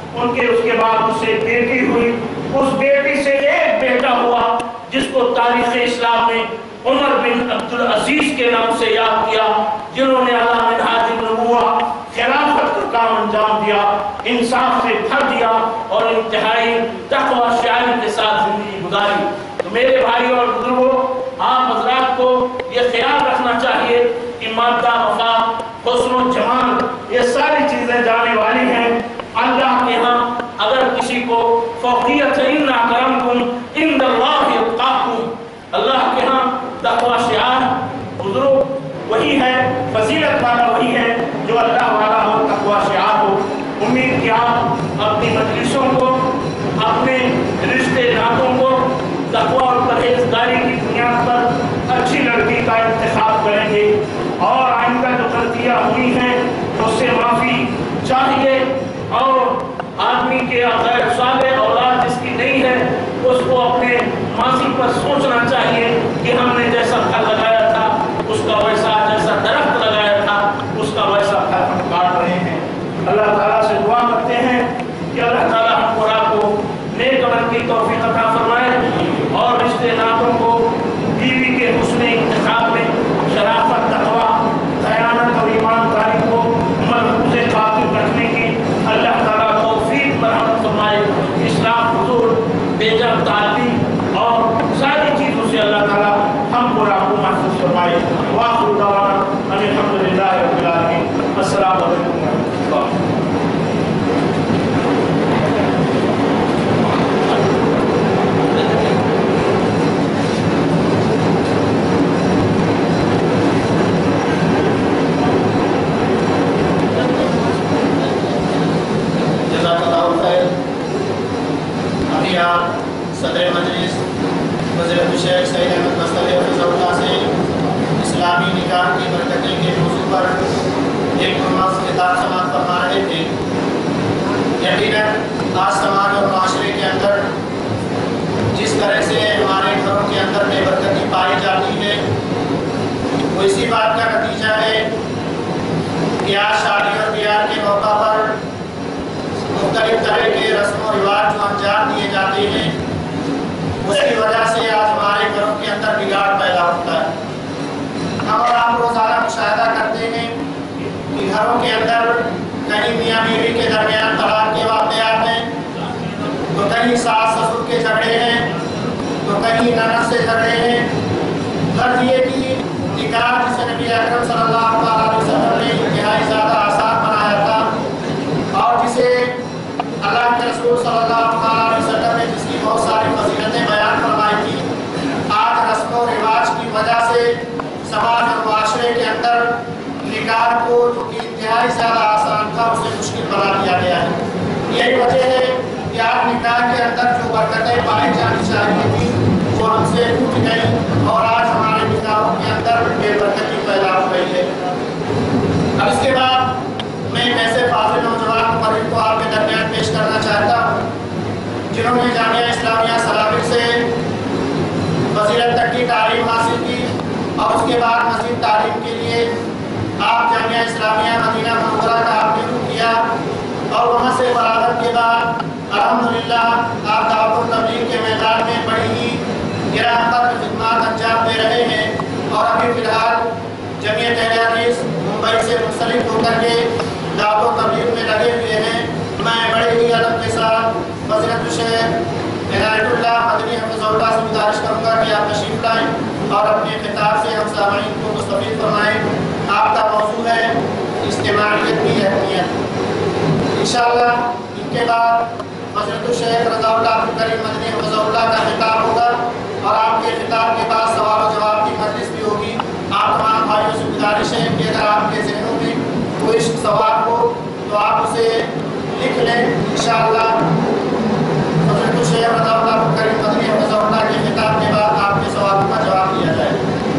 اس کے بعد اس سے بیٹی ہوئی، اس بیٹی سے ایک بیٹا ہوا جس کو تاریخ اسلام میں عمر بن عبدالعزیز کے نام سے یاد کیا، جنہوں نے علی منہاج النبوہ خلافت کا کام انجام دیا، انصاف سے بھر دیا، اور انتہائی تقویٰ شعاری کے ساتھ زندگی گزاری۔ تو میرے بھائی اور بزرگوں، آپ حضرات کو یہ خیال رکھنا چاہیے کہ مادہ مفاد، حسن و جمال، یہ ساری چیزیں جانے والی ہیں۔ اللہ کے ہاں اگر کسی کو فوقیت ہے، ان اکرمکم عند اللہ اتقاکم، اللہ کے ہاں تقویٰ شعار بزرگ وہی ہے، فضیلت والا وہی ہے جو اللہ والا ہو، تقویٰ شعار ہو۔ امید کہ آپ اپنی مجلسوں کو، اپنے رشتے ناتوں کو تقویٰ اور پرہیزگاری کی بنیاد پر اچھی لڑکی کا انتخاب کریں گے، اور آئندہ جو غلطیاں ہوئی ہیں اس سے معافی چاہیے، اور آدمی کے غیر صالح اولاد جس کی نہیں ہے اس کو اپنے ماضی پر سوچنا چاہیے کہ ہم نے جیسا پھل لگایا تھا اس کا ویسا، جیسا درخت لگایا تھا اس کا ویسا پھل ہم کاٹ رہے ہیں۔ اللہ تعالیٰ سے دعا کرتے ہیں کہ اللہ تعالیٰ ہم کو آپ کو نیک عمل کی توفیق عطا فرمائے، اور رشتے ناتوں کو بیوی کے حسن انتخاب میں شرافت، تقویٰ تو اسی بات کا نتیجہ ہے کہ آج شادی اور بیاہ کے موقع پر مختلف طرح کے رسم و رواج جو انجام دیے جاتے ہیں، اس کی وجہ سے آج ہمارے گھروں کے اندر بگاڑ پیدا ہوتا ہے۔ ہم اور آپ روزانہ مشاہدہ کرتے ہیں کہ گھروں کے اندر کہیں میاں بیوی کے درمیان طلاق کے واقعات ہیں، تو کہیں ساس سسر کے جھگڑے ہیں، تو کہیں نند سے جھگڑے ہیں۔ غرض یہ کہ نکاح جسے نبی اکرم صلی اللہ علیہ وسلم نے انتہائی زیادہ آسان بنایا تھا، اور جسے اللہ کے رسول صلی اللہ علیہ وسلم نے جس کی بہت ساری فضیلتیں بیان فرمائی تھی، آج رسم و رواج کی وجہ سے سماج اور معاشرے کے اندر نکاح کو جو کہ انتہائی زیادہ آسان تھا اسے مشکل بنا دیا گیا ہے۔ یہی وجہ ہے کہ آج نکاح کے اندر جو برکتیں پائی جانی چاہیے تھی وہ ہم سے ٹوٹ گئی، اور آج ہمارے نکاحوں کے اندر بے برکتی پیدا ہو گئی ہے۔ اب اس کے بعد میں ایک ایسے فاضل نوجوان مفرد کو آپ کے درمیان پیش کرنا چاہتا ہوں جنہوں نے جامعہ اسلامیہ سلابق سے فضیلت تک کی تعلیم حاصل کی، اور اس کے بعد مزید تعلیم کے لیے آپ جامعہ اسلامیہ مدینہ منورہ کا آپ نے رخ کیا، اور وہاں سے فراغت کے بعد الحمدللہ آپ دعوت و تبلیغ کے میدان میں بڑی ہی گراں قدر خدمات انجام دے رہے ہیں، اور ابھی فی الحال جمعیت اہل حدیث ممبئی سے منسلک ہو کر کے دعوت و تبلیغ میں لگے ہوئے ہیں۔ میں بڑے ہی ادب کے ساتھ فضیلت الشیخ عنایت اللہ مدنی حفظہ اللہ سے گزارش کروں گا کہ آپ تشریف لائیں اور اپنے خطاب سے ہم سامعین کو مستفید فرمائیں۔ آپ کا موضوع ہے اجتماعیت کی اہمیت۔ انشاءاللہ ان کے بعد فضیلت الشیخ رضا اللہ عبد الکریم مدنی حفظہ اللہ کا خطاب ہوگا، اور آپ کے خطاب کے بعد سوال و جواب کی مجلس بھی ہوگی۔ آپ تمام بھائیوں سے گزارش ہے کہ اگر آپ کے ذہنوں میں کوئی سوال ہو تو آپ اسے لکھ لیں۔ انشاءاللہ فضیلت الشیخ رضا اللہ عبد الکریم مدنی حفظہ اللہ کے خطاب کے بعد آپ کے سوالوں کا جواب دیا جائے۔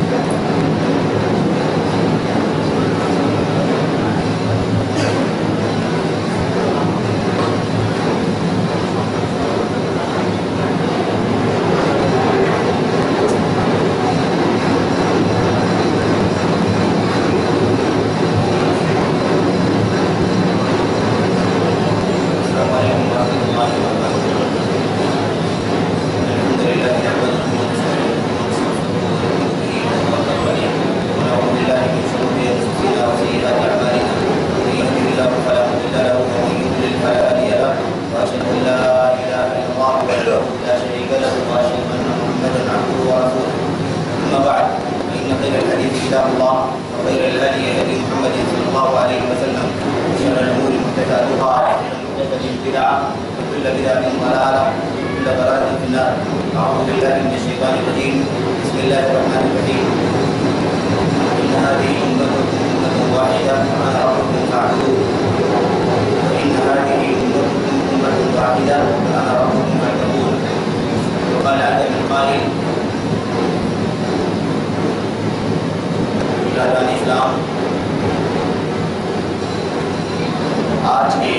آج کے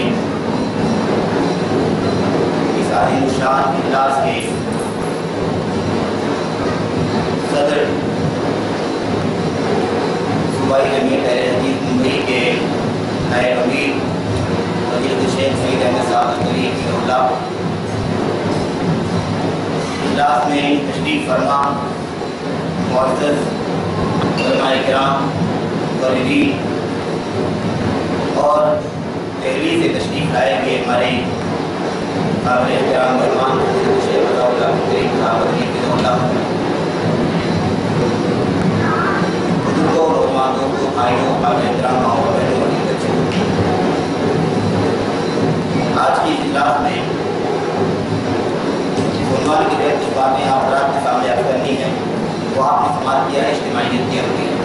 اس عظیم الشان اجلاس کے صدر صوبائی جمعیت اہل حدیث ممبئی کے نائب امیر فضیلت الشیخ سید احمد صاحب الکریم رحمہ اللہ اجلاس میں تشریف فرما معزز علماء کرام والدین اور دہلی سے تشریف لائے ہوئے ہمارے قابل احترام مہمان شیخ رضا اللہ کریم صاحب بزرگوں نوجوانوں کو بھائیوں قابل احترام اور بہنوں اور بچوں، آج کی اجلاس میں عنوان کی تحت کچھ باتیں آپ حضرات کے سامنے عرض کرنی ہے، وہ آپ نے سماعت کیا ہے اجتماعیت کی اہمیت۔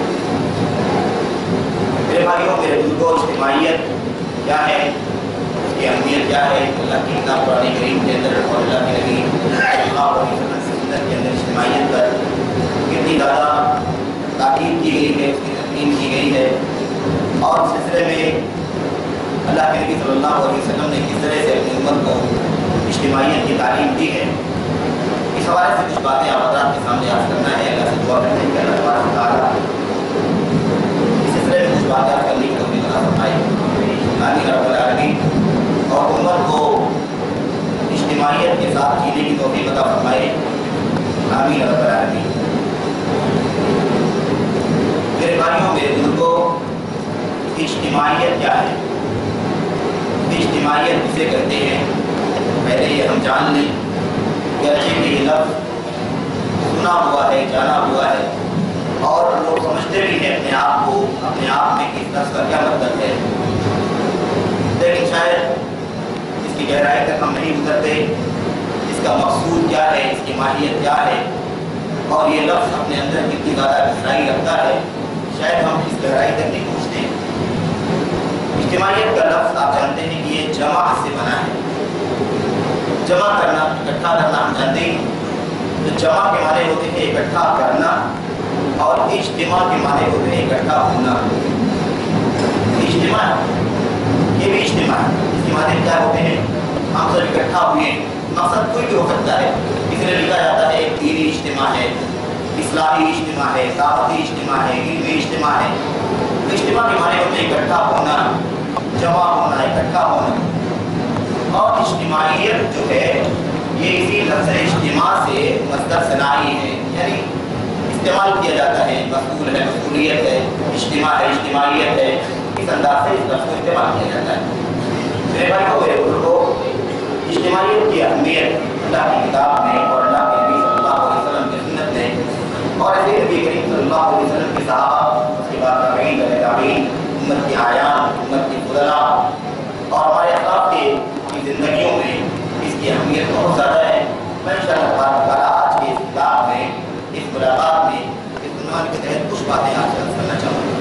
میرے بھائیوں میرے بزرگوں، اجتماعیت کیا ہے، اس کی اہمیت کیا ہے؟ اللہ کی کتاب قرآن کریم کے اندر اور اللہ کے نبی صلی اللہ علیہ وسلم کی سنت کے اندر اجتماعیت پر کتنی زیادہ تاکید کی گئی ہے، اس کی تلقین کی گئی ہے، اور اس سلسلے میں اللہ کے نبی صلی اللہ علیہ وسلم نے کس طرح سے اپنی امت کو اجتماعیت کی تعلیم دی ہے، اس حوالے سے کچھ باتیں آپ حضرات کے سامنے عرض کرنا ہے۔ اللہ سے دعا کرتے ہیں کہ اللہ تبارک و تعالیٰ आमीन रब्बल आलमीन। और उम्मत को इज्तिमाइयत के साथ जीने की तौफीक अता फरमाए, आमीन रब्बल आलमीन। मेरे भाइयों, मेरे बुजुर्गों, इज्तिमाइयत क्या है? इज्तिमाइयत किसे कहते हैं, पहले ये हम जान लें। गर्चे के ये लफ्ज़ सुना हुआ है, जाना हुआ है, और लोग समझते भी हैं अपने आप को, अपने आप में कि इस लफ्ज़ का क्या मतलब है, लेकिन शायद इसकी गहराई तक हम नहीं उतरते। इसका मकसूद क्या है, इसकी माहियत क्या है, और ये लफ्ज़ अपने अंदर कितनी ज़्यादा गहराई रखता है, शायद हम इस गहराई तक नहीं पहुँचते। इज्तिमाइयत का लफ्ज़ आप जानते हैं कि ये जमा से बना है। जमा करना, इकट्ठा करना हम जानते हैं। तो जमा के माने होते हैं इकट्ठा करना, और इज्तिमा के माने होते हैं इकट्ठा होना। इज्तिमा, ये भी इज्तिमा है। इसके माने क्या होते हैं, हम सब इकट्ठा हुए। मकसद कोई भी हो सकता है, इसलिए लिखा जाता है एक दीनी इज्तिमा है, इस्लाही इज्तिमा है, दावती इज्तिमा है, इल्मी इज्तिमा है। तो इज्तिमा के माने होते हैं इकट्ठा होना, जमा होना, इकट्ठा होना। और इज्तिमाइयत जो है ये इसी लफ्ज़ इज्तिमा से मस्दर सनाई है, यानी इस्तेमाल किया जाता है, मसूल है, मसूलियत है, इज्तिमा है, इज्तिमाइयत है, इस अंदाज से इस लफ्ज़ को इस्तेमाल किया जाता है। मेरे भाइयों, मेरे बुजुर्गों, इज्तिमाइयत की अहमियत अल्लाह की किताब में और अल्लाह के नबी सल्लल्लाहु अलैहि वसल्लम की सुन्नत में, और ऐसे नबी करीम सल्लल्लाहु अलैहि वसल्लम के सहाबा, उसके बाद ताबईन, ताबईन, उम्मत के आयान, उम्मत के फुज़ला और हमारे अख़लाक़ की ज़िंदगियों में इसकी अहमियत बहुत ज़्यादा है। मैं इंशाअल्लाह ताला आज के इस किताब में, इस मुलाकात में, इस उन्वान के तहत कुछ बातें आपसे अर्ज़ करना चाहूँगा।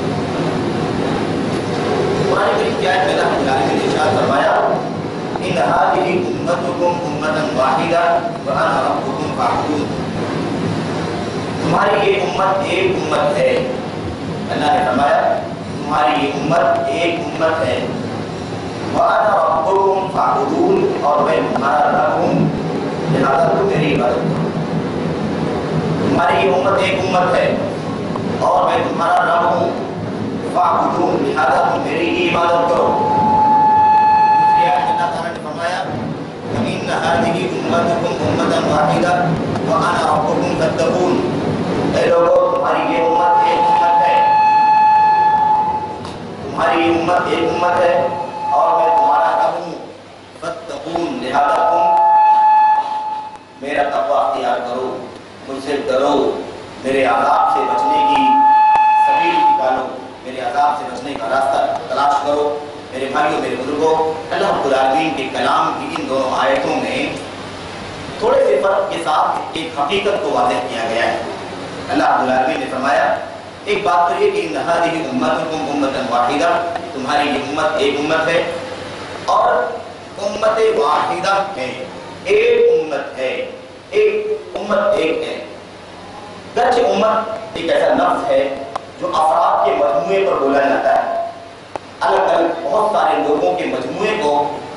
कुरान करीम की आयत में अल्लाह ताला ने इरशाद फरमाया, इन हाज़िही उम्मतुकुम उम्मतन वाहिदा व अना रब्बुकुम फ़अबूदून। तुम्हारी ये उम्मत एक उम्मत है। अल्लाह ने फरमाया तुम्हारी ये उम्मत एक उम्मत है। व अना रब्बुकुम फ़अबूदून, और मैं तुम्हारा रब हूँ, लिहाजा तुम मेरी इबादत करो। तुम्हारी ये उम्मत एक उम्मत है और मैं तुम्हारा रब हूँ, फ़अबूदून, लिहाजा तुम मेरी ही इबादत करो। दूसरी आयत में अल्लाह ताला ने फरमाया, इन हाज़िही उम्मतुकुम उम्मतन वाहिदा व अना रब्बुकुम फत्तकून। ऐ लोगों, तुम्हारी ये उम्मत एक उम्मत है, तुम्हारी ये उम्मत एक उम्मत है और मैं तुम्हारा रब हूँ, फत्तकून, लिहाजा तुम मेरा तक़वा अख्तियार करो, मुझसे डरो, मेरे अज़ाब से बचने की सबील निकालो, मेरे अज़ाब से बचने का रास्ता तलाश करो। मेरे भाइयों, मेरे बुजुर्गों, अल्लाह रब्बुल आलमीन के कलाम की इन दोनों आयतों में थोड़े से फ़र्क के साथ एक हकीकत को वाज़ेह किया गया है। अल्लाह रब्बुल आलमीन ने फरमाया, एक बात तो ये कि इन हाज़िही उम्मतुकुम उम्मतन वाहिदा, तुम्हारी ये उम्मत एक उम्मत है और उम्मत वाहिदा है, एक उम्मत है, एक उम्मत एक है। गरचे उम्मत एक ऐसा लफ्ज़ है जो अफराद के मजमूए पर बोला जाता है। अलग अलग बहुत सारे लोगों के मजमूए को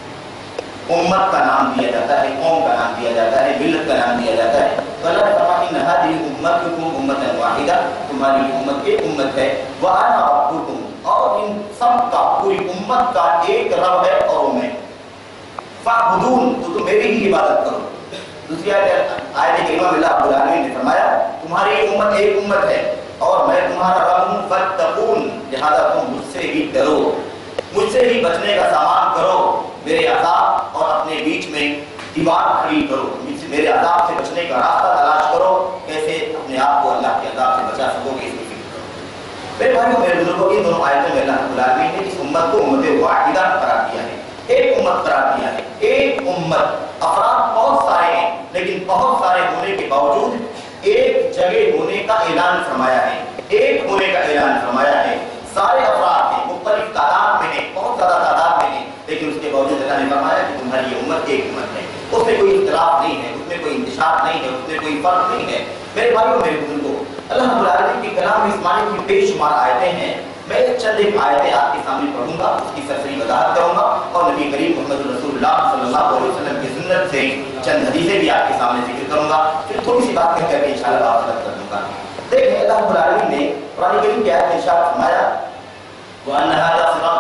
उम्मत का नाम दिया जाता है, कौम का नाम दिया जाता है, मिल्लत का नाम दिया जाता है। तो अल्लाह ने फरमाया, इन हाज़िही उम्मतुकुम उम्मतन वाहिदा, तुम्हारी उम्मत एक उम्मत है, व अना रब्बुकुम, और इन सब का, पूरी उम्मत का एक रब है और वो मैं, फ़अबूदून, तो तुम मेरी ही इबादत करो। दूसरी आयत करीमा में अल्लाह रब्बुल आलमीन ने फरमाया, तुम्हारी उम्मत एक उम्मत है और मैं तुम्हारा रब हूँ, फत्तकून, लिहाजा तुम मुझसे ही डरो, मुझसे ही बचने का सामान करो, मेरे अज़ाब और अपने बीच में दीवार खड़ी करो, मेरे अज़ाब से बचने का रास्ता तलाश करो, कैसे अपने आप को अल्लाह के अज़ाब से बचा सकोगे, इसकी फिक्र करो। मेरे भाइयों, मेरे बुजुर्गों, इन दोनों आयतों में अल्लाह रब्बुल आलमीन ने इस उम्मत को उम्मत वाहिदा करार दिया है, एक उम्मत करार दिया है। एक उम्मत, अफराद बहुत सारे हैं, लेकिन बहुत सारे होने के बावजूद एक जगह होने का ऐलान फरमाया है, एक होने का ऐलान फरमाया है। सारे अफराद हैं, मुख्तलिफ तादाद में हैं, बहुत ज़्यादा तादाद में हैं, लेकिन उसके बावजूद अल्लाह ने फरमाया कि तुम्हारी ये उम्मत एक उम्मत है, उसमें कोई इख्तिलाफ नहीं है, उसमें कोई इंतशार नहीं है, उसमें कोई फर्क नहीं है। मेरे भाइयों, मेरे बुजुर्गों, अल्लाह रब्बुल आलमीन के कलाम में इस माने की बेशुमार आयतें हैं। मैं चंद एक आयतें आपके सामने पढ़ूंगा, उसकी सरसरी वजाहत करूंगा और नबी करीम मोहम्मद रसूलुल्लाह सल्लल्लाहु अलैहि वसल्लम की सुन्नत से चंद हदीसें भी आपके सामने जिक्र करूंगा, फिर थोड़ी सी बात कहकर इंशाअल्लाह बात खत्म कर दूंगा। देखिए, अल्लाह रब्बुल आलमीन ने कुरान करीम की आयत में इरशाद फरमाया, व अन्ना हाज़ा सिराती मुस्तक़ीम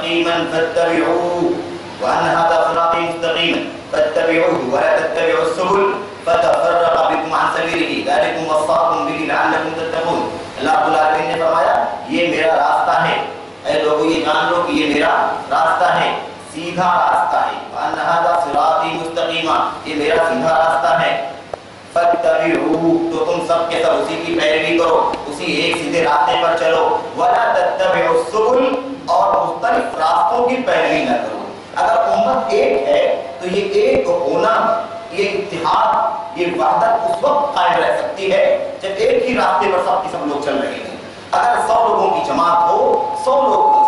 مستقيما فاتبعوه وأن هذا صراطي مستقيما فاتبعوه ولا تتبعوا السبل فتفرق بكم عن سبيله ذلكم وصاكم به لعلكم تتقون. اللہ رب العالمین نے فرمایا یہ میرا راستہ ہے، اے لوگو یہ جان لو کہ یہ میرا راستہ ہے، سیدھا راستہ ہے. وأن هذا صراطي مستقيما، یہ میرا سیدھا راستہ ہے. فاتبعوه، تو تم سب کے سب اسی کی پیروی کرو، اسی ایک سیدھے راستے پر چلو. ولا تتبعوا السبل، اور مختلف راستوں کی پیروی نہ کرو. اگر امت ایک ہے تو یہ ایک ہونا، یہ اتحاد، یہ وحدت اس وقت قائم رہ سکتی ہے جب ایک ہی راستے پر سب کے سب لوگ چل رہے ہیں. اگر 100 لوگوں کی جماعت ہو، 100 لوگ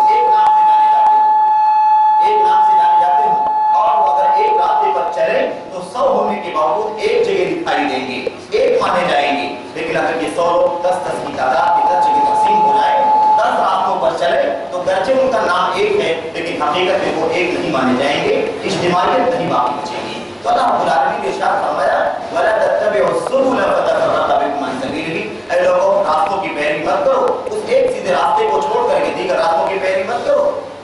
ایک نام سے جانے جاتے ہوں اور وہ اگر ایک راستے پر چلے تو 100 ہونے کے باوجود ایک جگہ دکھائی دیں گے، ایک مانے جائیں گے. لیکن اگر یہ 100 لوگ 10 کی تعداد کی 10 جگہ تقسیم ہو جائے، 10 راستوں پر چلے تو گرچہ ان کا نام ایک ہے لیکن حقیقت میں وہ ایک نہیں مانے جائیں گے، اجتماعیت نہیں باقی بچے گی. تو اللہ رب العالمین نے ارشاد فرمایا ولا تتبعوا السبل فتفرق بكم عن سبيله، اے لوگوں راستوں کی پیروی مت کرو، اس ایک سیدھے راستے کو چھوڑ کر کے دیگر راستوں کی پیروی مت کرو.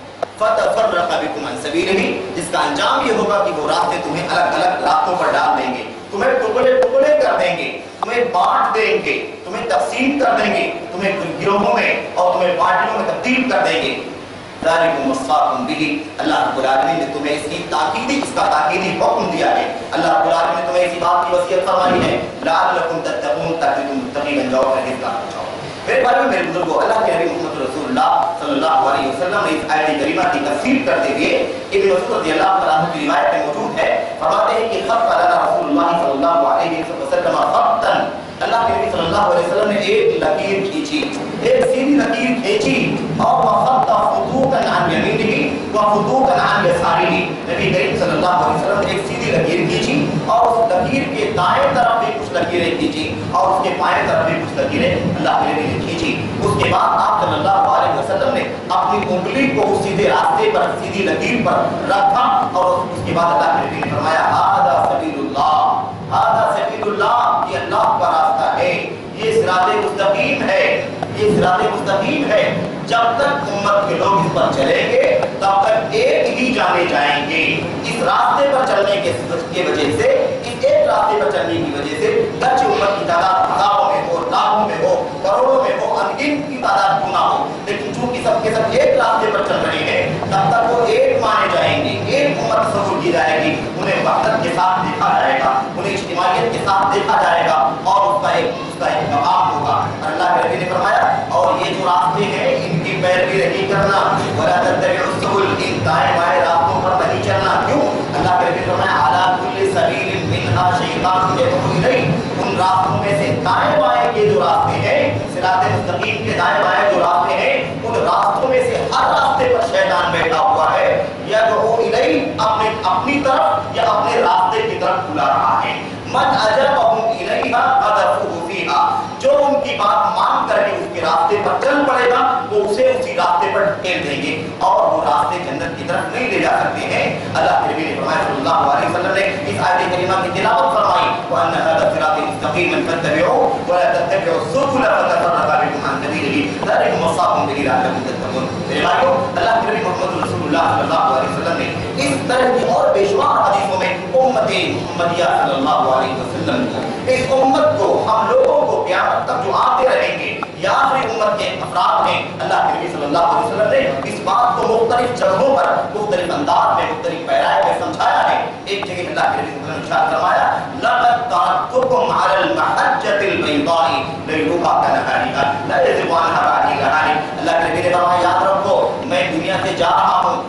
فتفرق بكم عن سبيله، جس کا انجام یہ ہوگا کہ وہ راستے تمہیں الگ الگ راستوں پر ڈال دیں گے، تمہیں ٹکڑے ٹکڑے کر دیں گے، تمہیں بانٹ دیں گے، تمہیں تقسیم کر دیں گے، تمہیں گروہوں میں اور تمہیں پارٹیوں میں تبدیل کر دیں گے. ذالکم وصاکم بہ، اللہ رب العالمین نے تمہیں اس کا تاکیدی حکم دیا ہے. اللہ رب العالمین نے تمہیں اسی بات کی وصیت فرمائی ہے لعلکم تتقون، تاکہ تم متقی بن جاؤ، پرہیزگار بن جاؤ. میرے بھائیو، میرے بزرگوں، اللہ کے نبی محمد رسول اللہ صلی اللہ علیہ وسلم نے اس آیت کریمہ کی تفسیر کرتے ہوئے ابن مسعود رضی اللہ تعالیٰ عنہ کی روایت میں موجود ہے، فرماتے ہیں کہ خط لنا رسول اللہ صلی اللہ علیہ وسلم خطا، اللہ کے نبی صلی اللہ علیہ وسلم نے ایک لکیر کھینچی، ایک سیدھی لکیر کھینچی، اور وخط خطوطا عن یمینہ وخطوطا عن یسارہ. نبی کریم صلی اللہ علیہ وسلم نے ایک سیدھی لکیر کھینچی اور اس لکیر کے دائیں طرف بھی کچھ لکیریں کھینچی اور اس کے بائیں طرف بھی کچھ لکیریں اللہ کے نبی نے کھینچی. اس کے بعد آپ صلی اللہ علیہ وسلم نے اپنی انگلی کو اس سیدھے راستے پر، سیدھی لکیر پر رکھا اور اس کے بعد اللہ کے نبی نے فرمایا ھذا سبیل اللہ، ھذا سبیل اللہ، یہ اللہ کا راستہ ہے، یہ صراط مستقیم ہے، یہ صراط مستقیم ہے. جب تک امت کے لوگ اس پر چلیں گے تب تک ایک ہی جانے جائیں گے. اس راستے پر چلنے کی وجہ سے، اس ایک راستے پر چلنے کی وجہ سے گرچہ امت کی تعداد ہزاروں میں ہو، لاکھوں میں ہو، کروڑوں میں ہو، ان گنت کی تعداد کیوں نہ ہو، لیکن چونکہ سب کے سب ایک راستے پر چل رہے ہیں تب تک وہ ایک مانے جائیں گے، ایک امت تصور کی جائے گی، انہیں وحدت کے ساتھ دیکھا جائے گا، انہیں اجتماعیت کے ساتھ دیکھا جائے گا اور اس کا ایک مقام ہوگا. اللہ کے نبی نے فرمایا اور یہ جو راستے ہیں ان کی پیروی نہیں کرنا، ولا تتبعوا السبل، ان دائیں بائیں راستوں پر نہیں چلنا. کیوں؟ اللہ کے نبی نے فرمایا علی کل سبیل منہا شیطان یدعو الیہ، ان راستوں میں سے دائیں بائیں کے جو راستے ہیں، صراط مستقیم کے دائیں بائیں جو راستے ہیں، ان راستوں میں سے ہر راستے پر شیطان بیٹھا ہوا ہے، یدعو الیہ، اپنی طرف یا اپنے راستے کی طرف بلا رہا ہے. من اجابهم الیہا قذفوہ فیہا، جو ان کی بات مان کر کے اس کے راستے پر چل پڑے گا وہ اسے اسی راستے پر ڈھکیل دیں گے اور وہ راستے جنت کی طرف نہیں لے جا سکتے ہیں. اللہ کے نبی نے فرمایا صلی اللہ علیہ وسلم نے اس آیت کریمہ کی تلاوت فرمائی وَأَنَّ هَذَا صِرَاطِي مُسْتَقِيمًا فَاتَّبِعُوهُ وَلَا تَتَّبِعُوا السُّبُلَ فَتَفَرَّقَ بِكُمْ عَنْ سَبِيلِهِ ذَلِكُمْ وَصَّاكُمْ بِهِ لَعَلَّكُمْ تَتَّقُونَ. میرے بھائیو، اللہ کے نبی محمد رسول اللہ صلی اللہ علیہ وسلم نے اس طرح کی اور بے شمار حدیثوں میں امت محمدیہ صلی اللہ علیہ وسلم کو، اس امت کو، ہم لوگوں کو قیامت تک جو آتے رہیں گے یا آخری امت کے افراد ہیں، اللہ کے نبی صلی اللہ علیہ وسلم نے اس بات کو مختلف جگہوں پر مختلف انداز میں مختلف پیرائے میں سمجھایا ہے. ایک جگہ اللہ کے نبی صلی اللہ علیہ وسلم نے ارشاد فرمایا لقد ترکتکم علی المحجۃ البیضاء لیلها کنہارها لا یزیغ عنہا بعدی ہالک. اللہ کے نبی نے فرمایا یاد رکھو میں دنیا سے جا رہا ہوں،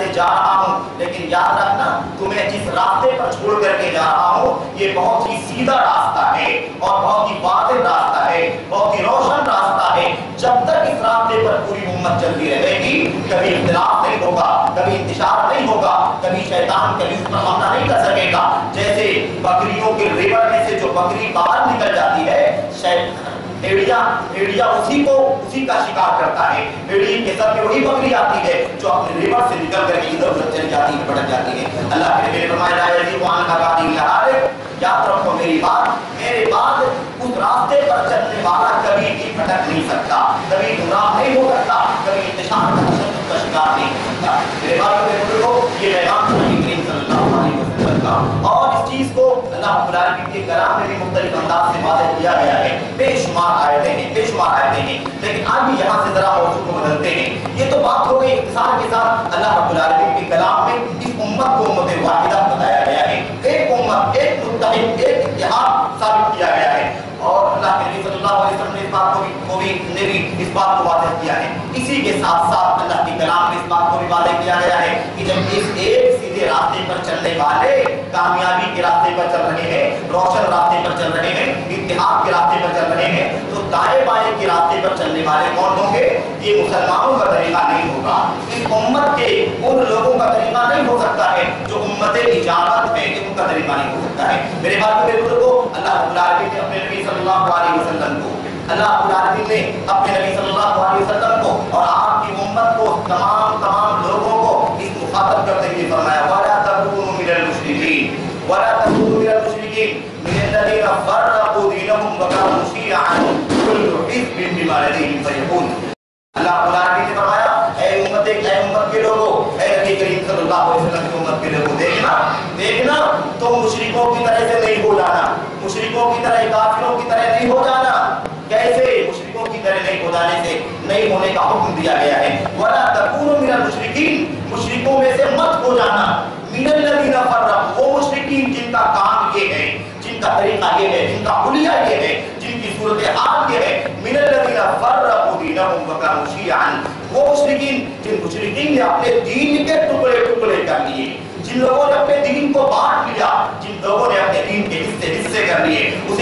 لیکن یاد رکھنا تمہیں جس راستے پر چھوڑ کر کے جا رہا ہوں یہ بہت ہی سیدھا راستہ ہے اور بہت ہی واضح راستہ ہے، بہت ہی روشن راستہ ہے. جب تک اس راستے پر پوری امت چلتی رہے گی کبھی اختلاف نہیں ہوگا، کبھی انتشار نہیں ہوگا، کبھی شیطان کبھی اس پر حملہ نہیں کر سکے گا. جیسے بکریوں کے ریوڑ میں سے جو بکری باہر نکل جاتی ہے، بھیڑیا اسی کا شکار کرتا ہے، بھیڑی کے سر میں وہی بکری آتی ہے جو اپنے ریور سے نکل کر کے ادھر ادھر چلی جاتی ہے، بھٹک جاتی ہے. اللہ کے نبی نے فرمایا لا یزیغ عنہا بعدی ہالک، یاد رکھو میری بات، میرے بعد اس راستے پر چلنے والا کبھی بھی بھٹک نہیں سکتا، کبھی گمراہ نہیں ہو سکتا، کبھی انتشار اس کا شکار نہیں ہو سکتا. میرے بھائیوں میرے بزرگوں یہ پیغام نبی کریم صلی اللہ علیہ وسلم کا اور اس چیز کو اللہ رب العالمین کے کلام میں بھی مختلف انداز سے واضح کیا گیا ہے. بے شمار آیتیں ہیں بے شمار آیتیں ہیں. لیکن آج بھی یہاں سے ذرا موضوع کو بدلتے ہیں. یہ تو بات ہو گئی اختصار کے ساتھ اللہ رب العالمین کے کلام میں اس امت کو امت واحدہ بتایا گیا ہے. ایک امت ایک متحد ایک اتحاد ثابت کیا گیا ہے. اور اللہ کے نبی صلی اللہ علیہ وسلم نے اس بات کو اس بات کو واضح کیا ہے. اسی کے ساتھ ساتھ اللہ کے کلام میں اس بات کو بھی واضح کیا گیا ہے کہ جب اس ایک سیدھے راستے پر چلنے والے کامیابی کے راستے پر چل رہے ہیں, روشن راستے پر چل رہے ہیں, اتحاد کے راستے پر چل رہے ہیں, تو دائیں بائیں کے راستے پر چلنے والے کون ہوں گے؟ یہ مسلمانوں کا طریقہ نہیں ہوگا. اس امت کے ان لوگوں کا طریقہ نہیں ہو سکتا ہے جو امت اجابت ہے, ان کا طریقہ نہیں ہو سکتا ہے. میرے بھائیو میرے بزرگوں, اللہ رب العالمین نے اپنے نبی صلی اللہ علیہ وسلم کو اللہ رب العالمین نے اپنے نبی صلی اللہ علیہ وسلم کو اور آپ کی امت کو تمام لوگوں کو اس مخاطب کرتے ہوئے فرمایا وَلَا تَكُونُوا مِنَ الْمُشْرِكِينَ وَلَا تَكُونُوا مِنَ الْمُشْرِكِينَ مِنَ الَّذِينَ فَرَّقُوا دِينَهُمْ وَكَانُوا شِيَعًا كُلُّ حِزْبٍ بِمَا لَدَيْهِمْ فَرِحُونَ. اللہ رب العالمین نے فرمایا اے امت کے لوگوں, اے نبی کریم صلی اللہ علیہ وسلم کی امت کے لوگوں, دیکھنا تو مشرکوں کی طرح سے نہیں ہو جانا, مشرکوں کی طرح کافروں کی طرح نہیں ہو جانا. کیسے؟ مشرکوں کی طرح نہیں ہو جانے سے نہیں ہونے کا حکم دیا گیا ہے. وَلَا تَكُونُوا مِنَ الْمُشْرِكِينَ مشرکوں میں سے مت ہو جانا. مِنَ الَّذِينَ فَرَّقُوا وہ مشرکین جن کا کام یہ ہے, جن کا طریقہ یہ ہے, جن کا حلیہ یہ ہے, جن کی صورتحال یہ ہے. مِنَ الَّذِينَ فَرَّقُوا دِينَهُمْ وَكَانُوا شِيَعًا وہ مشرکین نے اپنے دین کے ٹکڑے ٹکڑے کر لیے, جن لوگوں نے اپنے دین کو بانٹ لیا, جن لوگوں نے اپنے دین کے حصے کر لیے,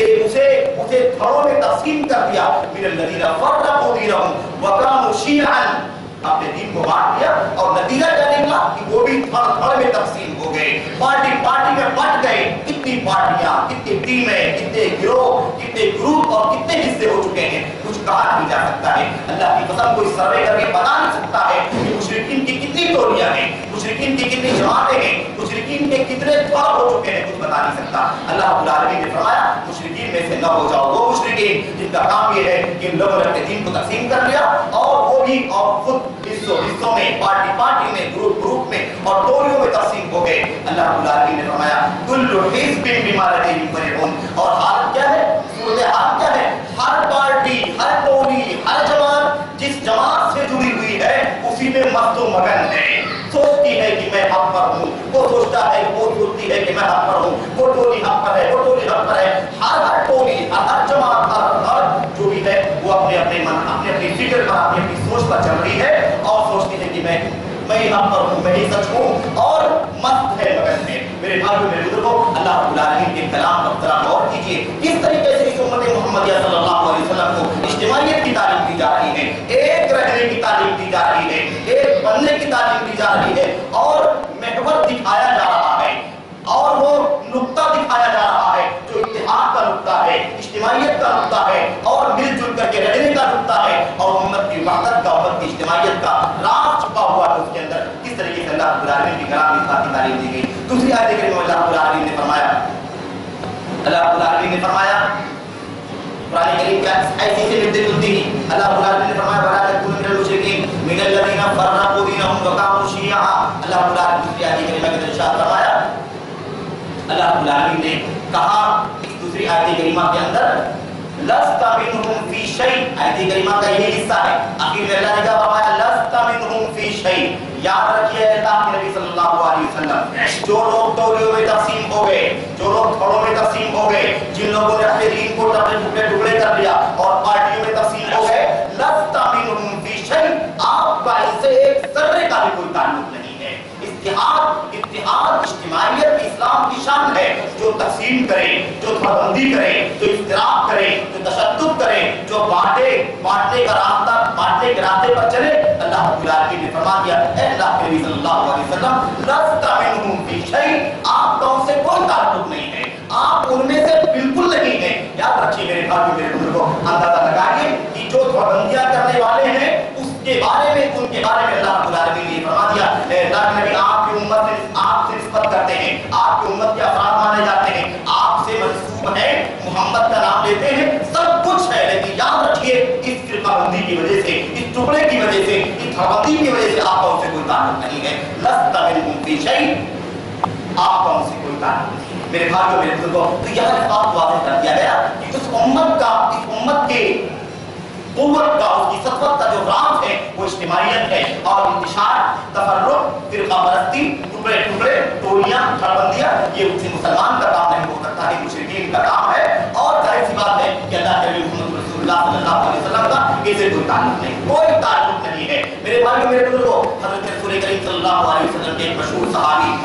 اسے تھڑوں میں تقسیم کر دیا. من الذین فرقوا دینہم وکانوا شیعا اپنے دین کو بانٹ لیا اور نتیجہ کیا نکلا کہ وہ بھی تھڑ میں تقسیم ہو گئے, پارٹی میں بٹ گئے. کتنی پارٹیاں, کتنی ٹیمیں, کتنے گروہ, کتنے گروپ اور کتنے حصے ہو چکے ہیں, کچھ کہا نہیں جا سکتا ہے. اللہ کی قسم کوئی سروے کر کے بتا نہیں سکتا ہے کہ مشرکین کی کتنی ٹولیاں ہیں, مشرکین کی کتنی جماعتیں ہیں, مشرکین کے کتنے طور ہو چکے ہیں, کچھ بتا نہیں سکتا. اللہ رب العالمین نے فرمایا مشرکین میں سے نہ ہو جاؤ. وہ مشرکین جن کا کام یہ ہے کہ ان لوگوں نے اپنے دین کو تقسیم کر لیا اور وہ بھی اور خود حصوں میں, پارٹی میں, گروپ میں اور ٹولیوں میں تقسیم ہو گئے. اللہ رب العالمین نے فرمایا کل حزب بما لدیہم فرحون. اور حالت کیا ہے, صورتحال کیا ہے؟ ہر پارٹی, ہر ٹولی, ہر جماعت جس جماعت سے جڑی ہوئی ہے اسی میں مست و مگن ہے. سوچتی ہے کہ میں حق پر ہوں, وہ سوچتا ہے, وہ سوچتی ہے کہ میں حق پر ہوں, وہ ٹولی حق پر ہے, وہ ٹولی حق پر ہے. ہر ٹولی, ہر جماعت, ہر جو بھی ہے وہ اپنے من, اپنی فکر پر, اپنی سوچ پر چل رہی ہے اور سوچتی ہے کہ میں حق پر ہوں, میں ہی سچ ہوں اور مست ہے مگن ہے. میرے بھائیو میرے بزرگوں, اللہ رب العالمین کے کلام پر ذرا غور کیجیے کس طریقے سے اس امت محمدیہ صلی اللہ علیہ وسلم کو اجتماعیت کی تعلیم دی جا رہی ہے, ایک رہنے کی تعلیم دی جا رہی ہے, ایک بننے کی تعلیم دی جا رہی ہے اور محور دکھایا جا رہا ہے اور وہ نقطہ دکھایا جا رہا ہے جو اتحاد کا نقطہ ہے, اجتماعیت کا نقطہ ہے اور مل جل کر کے رہنے کا نقطہ ہے اور امت کی وحدت کا, امت کی اجتماعیت کا راز چھپا ہوا ہے اس کے اندر. کس طریقے سے اللہ رب العالمین کے کلام میں کی تعلیم دی گئی. دوسری آیت کریمہ میں اللہ رب العالمین نے فرمایا قرآن کریم کا ایسی سے ملتی جلتی نہیں. اللہ رب العالمین نے فرمایا وَلَا تَكُونُوا مِنَ الْمُشْرِكِينَ مِنَ الَّذِينَ فَرَّقُوا دِينَهُمْ وَكَانُوا شِيَعًا. اللہ رب العالمین دوسری آیت کریمہ کے اندر ارشاد فرمایا, اللہ رب العالمین نے کہا اس دوسری آیت کریمہ کے اندر لَسْتَ مِنْهُمْ فِي شَيْءٍ. آیت کریمہ کا یہ حصہ ہے, آخر میں اللہ نے کہا فرمایا لَسْتَ مِنْهُمْ فِي شَيْءٍ. یاد رکھیے اللہ کے نبی صلی اللہ علیہ وسلم, جو لوگ ٹولیوں میں تقسیم ہو گئے, جو لوگ تھوڑوں میں تقسیم ہو گئے, جن لوگوں نے اپنے دین کو ٹکڑے کر لیا اور پارٹیوں میں تقسیم ہو گئے, لَسْتَ مِنْهُمْ فِي شَيْءٍ. آپ کا ان سے ایک ذرے کا بھی کوئی تعلق نہیں ہے. اتحاد اجتماعیت اسلام کی شان ہے. جو تقسیم کرے, جو بندی کرے, جو اختلاف کرے, جو تشدد کرے, جو بانٹنے کے راستے پر چلے, اللہ رب العالمین نے فرما دیا اے اللہ کے نبی صلی اللہ علیہ وسلم لَسْتَ مِنْهُمْ فِي شَيْءٍ. آپ کا ان سے کوئی تعلق نہیں ہے, آپ ان میں سے بالکل نہیں ہیں. یاد رکھیے میرے بھائیو میرے بزرگوں, اندازہ لگائیے کہ جو بندیاں کرنے والے ہیں اس کے بارے میں, ان کے بارے میں اللہ رب العالمین نے فرما دیا اے اللہ کے نبی آپ کی امت سے, آپ سے نسبت کرتے ہیں, آپ کی امت کے افراد مانے جاتے ہیں, آپ سے منسوب ہیں, محمد کا نام لیتے ہیں, سب کچھ ہے, لیکن یاد رکھیے اس فرقہ بندی کی وجہ سے, اس टुकड़े की वजह से, इस धड़बंदी की वजह से आपका उनसे कोई ताल्लुक नहीं है। लस्त मिनहुम फी शै, आपका उनसे कोई ताल्लुक नहीं है। मेरे भाइयों मेरे बुजुर्गों, तो यहाँ इस बात को वाज़ेह कर दिया गया कि उस उम्मत का, इस उम्मत के कुव्वत का, उसकी सत्वत का जो राज है वो इज्तिमाइयत है, और इंतिशार, तफर्रुक, फिरका परस्ती, टुकड़े टुकड़े, टोलियां, धड़बंदियां, ये उसी मुसलमान का काम नहीं हो सकता है, मुशरिकीन का काम है। और जाहिर सी बात है कि अल्लाह के नबी मुहम्मद रसूलुल्लाह सल्लल्लाहु अलैहि वसल्लम का इससे कोई ताल्लुक नहीं, कोई ताल्लुक नहीं है। मेरे भाइयों मेरे बुजुर्गों, हज़रत रसूल करीम सल्लल्लाहु अलैहि वसल्लम के एक मशहूर सहाबी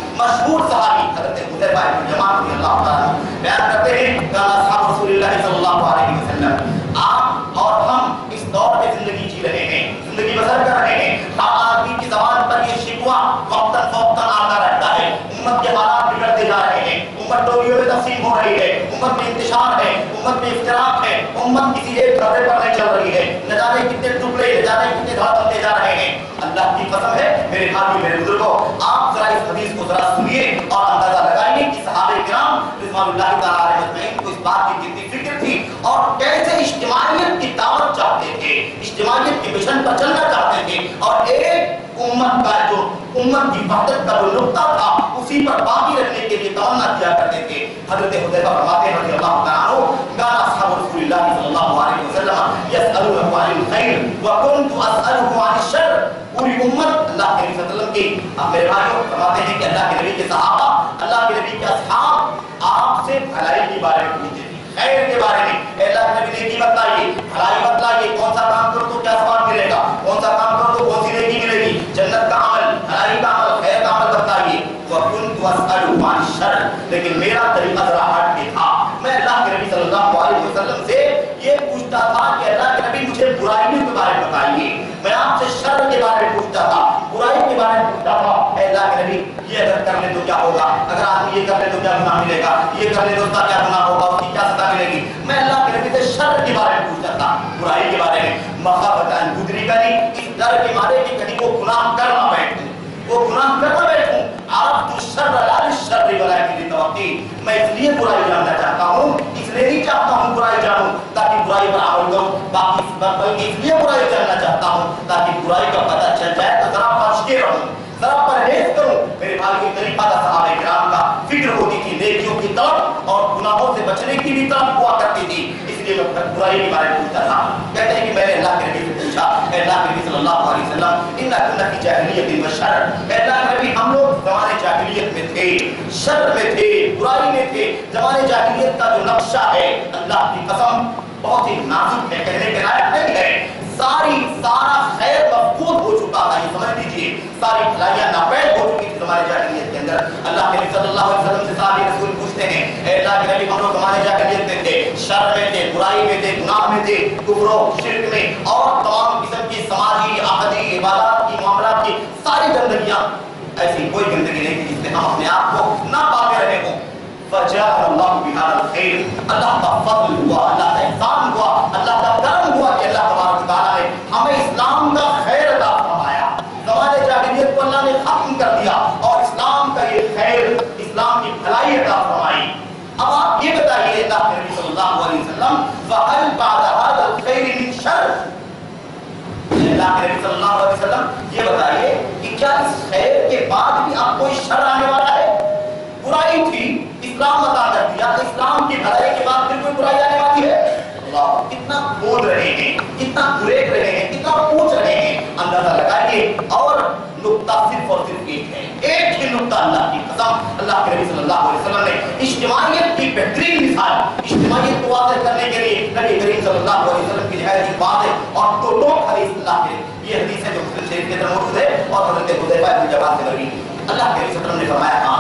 हज़रत हुज़ैफा इब्न यमान रज़ियल्लाहु ताला बयान करते हैं, काना असहाब रसूलिल्लाह सल्लल्लाहु अलैहि वसल्लम, आप और हम इस दौर में जिंदगी जी रहे हैं, जिंदगी बसर कर रहे हैं। हर आदमी की ज़बान पर ये शिकवा वक्तन फौक्तन आता रहता है, उम्मत के हालात बिगड़ते जा रहे हैं, उम्मत टोलियों में तक़सीम हो रही है, उम्मत में इंतिशार है, उम्मत में इफ्तिराक है, उम्मत किसी एक ढाबे पर नहीं चल रही है, न जाने कितने टुकड़े, न जाने कितने धार बनते जा रहे हैं। अल्लाह की कसम है मेरे भाइयों मेरे बुजुर्गों, आप जरा इस हदीस को जरा सुनिए और अंदाजा लगाइए कि सहाबे किराम रिज़वानुल्लाह तआला अलैहिम अजमईन को इस बात की कितनी फिक्र थी और कैसे इज्तिमाइयत की दावत चाहते थे, इज्तिमाइयत के मिशन पर चलना चाहते थे, और एक उम्मत का जो उम्मत की वहदत का जो नुक्ता था उसी पर बाकी रखने के लिए तमन्ना किया करते थे। हज़रत हुज़ैफा फरमाते हैं रज़ियल्लाहु तआला अन्हु, काना असहाबु रसूलिल्लाह सल्लल्लाहु अलैहि वसल्लम यसअलूनहु अनिल खैर व कुन्तु असअलुहु अनिश शर। पूरी उम्मत अल्लाह के नबी सल्लल्लाहु अलैहि वसल्लम की, मेरे भाइयों फरमाते हैं कि अल्लाह के नबी के सहाबा, अल्लाह के नबी के असहाब आपसे भलाई के बारे में पूछते थे, खैर के बारे में। अल्लाह के नबी ने की बताइए, भलाई बतलाइए, कौन सा काम करो तो क्या सवाब मिलेगा, कौन सा काम करो तो कौन सी नेकी मिलेगी, जन्नत का अमल, भलाई का अमल, खैर का अमल बताइए। वकुन्तु असअलुहु अनिश शर, लेकिन मेरा तरीका जरा हट के था, मैं अल्लाह के नबी सल्लल्लाहु अलैहि वसल्लम से ये पूछता था कि अल्लाह के नबी मुझे बुराइयों के बारे में बताइए, मैं आपसे शर के बारे में पूछता था, बुराई के बारे में पूछता था। अल्लाह के नबी ये अगर कर ले तो क्या होगा, अगर आदमी ये कर ले तो क्या गुनाह मिलेगा, ये कर ले तो उसका क्या गुनाह होगा, उसकी क्या सजा मिलेगी। मैं अल्लाह के नबी से शर के बारे में पूछता था, बुराई के बारे में, मखाबतन गुदरिकनी, इस डर के मारे कि कहीं वो गुनाह कर ना बैठूं, वो गुनाह कर ना बैठूं। अरफ़्तु शर्र ला लिश्शर्रि वलाकिन लितवक़्क़ी, मैं इसलिए बुराई जानना चाहता हूँ, इसलिए नहीं चाहता हूँ बुराई जानूं ताकि बुराई पर अमल करूं, बल्कि इसलिए बुराई जानना चाहता हूँ ताकि बुराई का पता चल जाए तो जरा बच के रहूं, जरा परहेज करूं। मेरे भाई के तरीका था सहाबे किराम का, फिक्र होती थी नेकियों की तरफ और गुनाहों से बचने की भी तरफ हुआ करती थी, इसलिए मैं बुराई के बारे में पूछता था। कहते हैं कि मैंने अल्लाह के नबी से पूछा, अल्लाह के नबी सल्लल्लाहु अलैहि वसल्लम, इन्ना कुन्ना फी जाहिलियतिन व शर, अल्लाह के नबी हम लोग ज़माने जाहिलियत में थे, शर में थे, बुराई में थे। ज़माने जाहिलियत का जो नक्शा है अल्लाह की कसम बहुत ही नाजुक है, कहने के लायक नहीं है। सारा खैर मफकूद हो चुका था, ये समझ लीजिए, सारी भलाइयां नापैद हो चुकी थी हमारे जाहिलियत के अंदर। अल्लाह के नबी सल्लल्लाहु अलैहि वसल्लम से साहबे रसूल पूछते हैं, अल्लाह के नबी हम लोग हमारे जाहिलियत में थे, शर में थे, बुराई में थे, गुनाह में थे, कुफ्र शिर्क में और तमाम किस्म की समाजी अहदी इबादत की मामलात की सारी गंदगियां, ऐसी कोई गंदगी नहीं थी जिसमें हम अपने आप को ना पाते रहे हों। फजाअल्लाहु बिहाल खैर, अल्लाह का फज़ल हुआ, अल्लाह का एहसान हुआ, अल्लाह का करम हुआ कि अल्लाह तबारक व तआला ने हमें इस्लाम का खैर अता फरमाया। ज़माने जाहिलियत को अल्लाह ने खत्म कर दिया और इस्लाम का ये खैर, इस्लाम की भलाई अता फरमाई। अब आप ये बताइए अल्लाह के नबी सल्लल्लाहु अलैहि वसल्लम, फहल बअद हाज़ल खैर मिन शर, अल्लाह के नबी सल्लल्लाहु अलैहि वसल्लम ये बताइए कि क्या इस खैर के बाद भी अब कोई शर आने वाला है? बुराई थी, इस्लाम अता कर दिया, इस्लाम की भलाई के बाद फिर कोई बुराई आने वाली है? अल्लाह कितना बोल रहे हैं, कितना गुरेज रहे हैं, कितना पूछ रहे हैं, अंदाजा लगाइए। और नुक्ता सिर्फ और सिर्फ एक है, एक ही नुक्ता, अल्लाह की कसम, अल्लाह के नबी सल्लल्लाहु अलैहि वसल्लम ने इज्तिमाइयत की बेहतरीन मिसाल, इज्तिमाइयत को वाज़ेह करने के लिए नबी करीम सल्लल्लाहु अलैहि वसल्लम की निहायत वाज़ेह और दो हदीस, अल्लाह के ये हदीस है जो मुस्लिम शरीफ के अंदर मौजूद है और हज़रत हुज़ैफा इब्न यमान से मरवी, अल्लाह के नबी सल्लल्लाहु अलैहि वसल्लम ने फरमाया,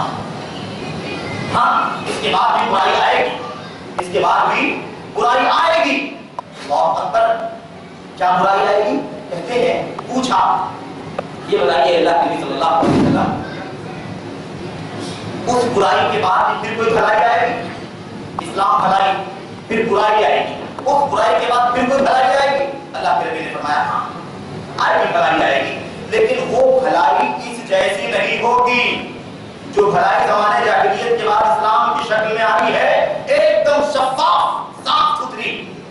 हाँ इसके बाद भी बुराई आएगी, इसके बाद भी बुराई आएगी। अल्लाहु अकबर, क्या बुराई आएगी? कहते हैं, पूछा ये बताइए अल्लाह के नबी सल्लल्लाहु अलैहि वसल्लम, उस बुराई के बाद फिर कोई भलाई आएगी? इस्लाम भलाई, फिर बुराई आएगी, उस बुराई के बाद फिर कोई भलाई आएगी? अल्लाह के नबी ने फरमाया हाँ आएगी, भलाई आएगी, लेकिन वो भलाई इस जैसी नहीं होगी जो भलाई ज़माने जाहिलियत के बाद इस्लाम की शक्ल में आई है, एकदम शफ़ाफ, साफ सुथरी।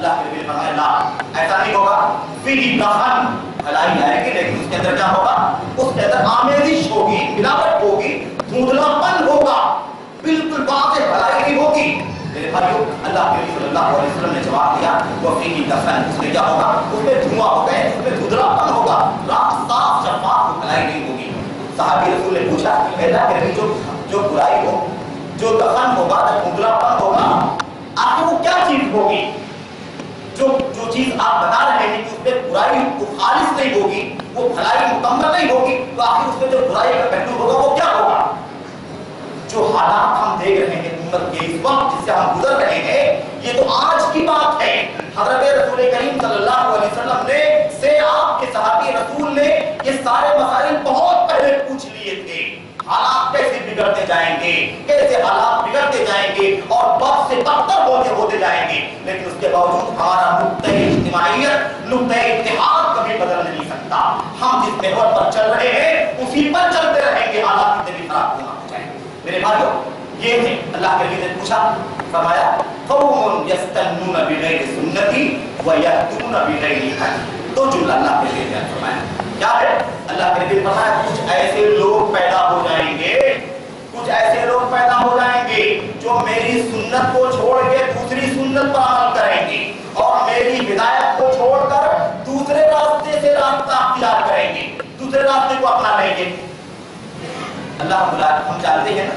اللہ کے نبی نے فرمایا لا، ایسا نہیں ہوگا، فیہ دخن، بھلائی آئے گی لیکن اس کے اندر کیا ہوگا؟ اس کے اندر آمیزش ہوگی، ملاوٹ ہوگی، دھندلاپن ہوگا، بالکل واضح بھلائی نہیں ہوگی۔ میرے بھائیو، اللہ کے نبی صلی اللہ علیہ وسلم نے جواب دیا وفیہ دخن، اس میں کیا ہوگا؟ اس میں دھواں ہوگا، اس میں دھندلاپن ہوگا، راہ صاف شفاف بھلائی نہیں ہوگی۔ صحابی رسول نے پوچھا کہ اللہ کے نبی جو برائی ہو، جو دخن ہوگا، جو دھندلاپن ہوگا، آخر وہ کیا چیز ہوگی؟ جو چیز آپ بتا رہے ہیں کہ اس میں برائی وہ خالص نہیں ہوگی، وہ بھلائی مکمل نہیں ہوگی، تو آخر اس میں جو برائی کا پہلو ہوگا وہ کیا ہوگا؟ جو حالات ہم دیکھ رہے ہیں امت کے اس وقت جس سے ہم گزر رہے ہیں، یہ تو آج کی بات ہے۔ حضرت رسول کریم صلی اللہ علیہ وسلم نے سے آپ کے صحابی رسول نے یہ سارے مسائل بہت پہلے پوچھ لیے تھے، حالات کیسے بگڑتے جائیں گے، کیسے حالات بگڑتے جائیں گے اور بد سے بدتر ہوتے جائیں گے، لیکن اس کے باوجود ہمارا نقطۂ اجتماعیت، نقطۂ اتحاد کبھی بدل نہیں سکتا۔ ہم جس محور پر چل رہے ہیں اسی پر چلتے رہیں گے، حالات کتنے بھی خراب ہونا ہو جائیں۔ میرے بھائیو، یہ ہے اللہ کے نبی نے پوچھا، فرمایا قوم یستنون بغیر سنتی ویہدون بغیر ہدی، دو جملہ اللہ کے نبی نے فرمایا، کیا ہے؟ اللہ کے نبی نے فرمایا کچھ ایسے لوگ پیدا ہو جائیں گے، کچھ ایسے لوگ پیدا ہو جائیں گے جو میری سنت کو چھوڑ کے دوسری سنت پر عمل کریں گے اور میری ہدایت کو چھوڑ کر دوسرے راستے سے راستہ اختیار کریں گے، دوسرے راستے کو اپنا لیں گے۔ اللہ بلا، ہم جانتے ہیں نا،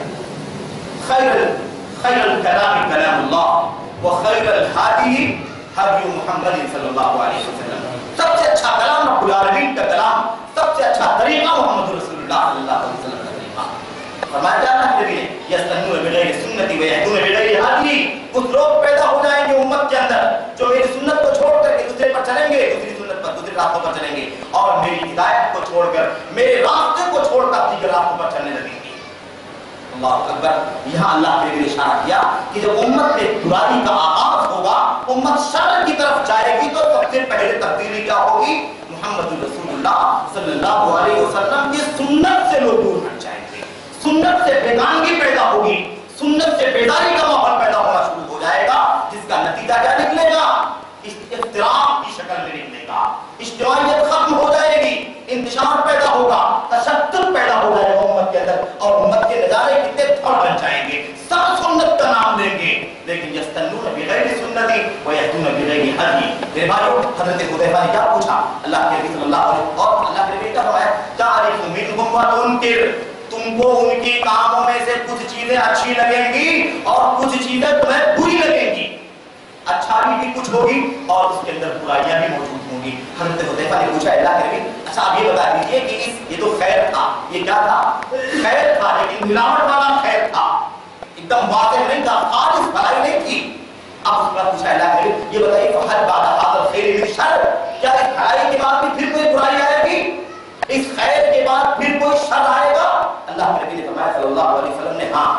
خیر الکلام کلام اللہ وخیر الہادی ہدی محمد صلی اللہ علیہ وسلم، سب سے اچھا کلام رب العالمین کا کلام، سب سے اچھا طریقہ محمد رسول اللہ صلی اللہ علیہ وسلم کا طریقہ۔ فرمایا کیا اللہ کے نبی نے یستنون بغیر سنتی ویہدون بغیر ہدی، کچھ لوگ پیدا ہو جائیں گے امت کے اندر جو میری سنت کو چھوڑ کر کے دوسرے پر چلیں گے، دوسری سنت پر، دوسرے راستوں پر چلیں گے اور میری ہدایت کو چھوڑ کر، میرے راستے کو چھوڑ کر دیگر راستوں پر چلنے لگیں گے۔ اللہ اکبر۔ یہاں اللہ کے نے اشارہ کیا کہ جب امت میں برائی کا آغاز ہوگا، امت شر کی طرف جائے گی، تو سب سے پہلے تبدیلی کیا ہوگی؟ محمد رسول اللہ صلی اللہ علیہ وسلم کی سنت سے لوگ دور ہٹ جائیں گے، سنت سے بیگانگی پیدا ہوگی، سنت سے بیداری کا ماحول پیدا ہونا شروع ہو جائے گا، جس کا نتیجہ کیا نکلے گا؟ اختلاف کی شکل میں نکلے گا، اجتماعیت ختم ہو جائے گی، انتشار پیدا ہوگا، تشدد پیدا ہو جائے گا امت کے اندر، اور امت کے نظارے کتنے تھڑ بن جائیں گے، سب سنت کا نام لیں گے لیکن یستنون بغیر سنتی ویہدون بغیر ہدی۔ میرے بھائیو، حضرت حذیفہ نے کیا پوچھا اللہ کے نبی صلی اللہ علیہ وسلم، اور اللہ کے نبی کیا فرمایا؟ تعرف منہم وتنکر، تم کو ان کے کاموں میں سے کچھ چیزیں اچھی لگیں گی اور کچھ چیزیں تمہیں بری لگیں گی، اچھائی بھی کچھ ہوگی اور اس کے اندر برائیاں بھی موجود ہوں گی۔ حضرت حذیفہ نے پوچھا اللہ کے نبی، اچھا آپ یہ بتا دیجیے کہ یہ تو خیر تھا، یہ کیا تھا؟ خیر تھا، لیکن ملاوٹ والا خیر تھا، ایک دم واضح نہیں تھا، خالص بھلائی نہیں تھی۔ اب اس پر پوچھا اللہ کے نبی، یہ بتائیے فہل بعد ھذا الخیر من شر، کیا اس بھلائی کے بعد بھی پھر کوئی برائی آئے گی؟ اس خیر کے بعد پھر کوئی شر آئے گا؟ اللہ کے نبی نے فرمایا صلی اللہ علیہ وسلم نے ہاں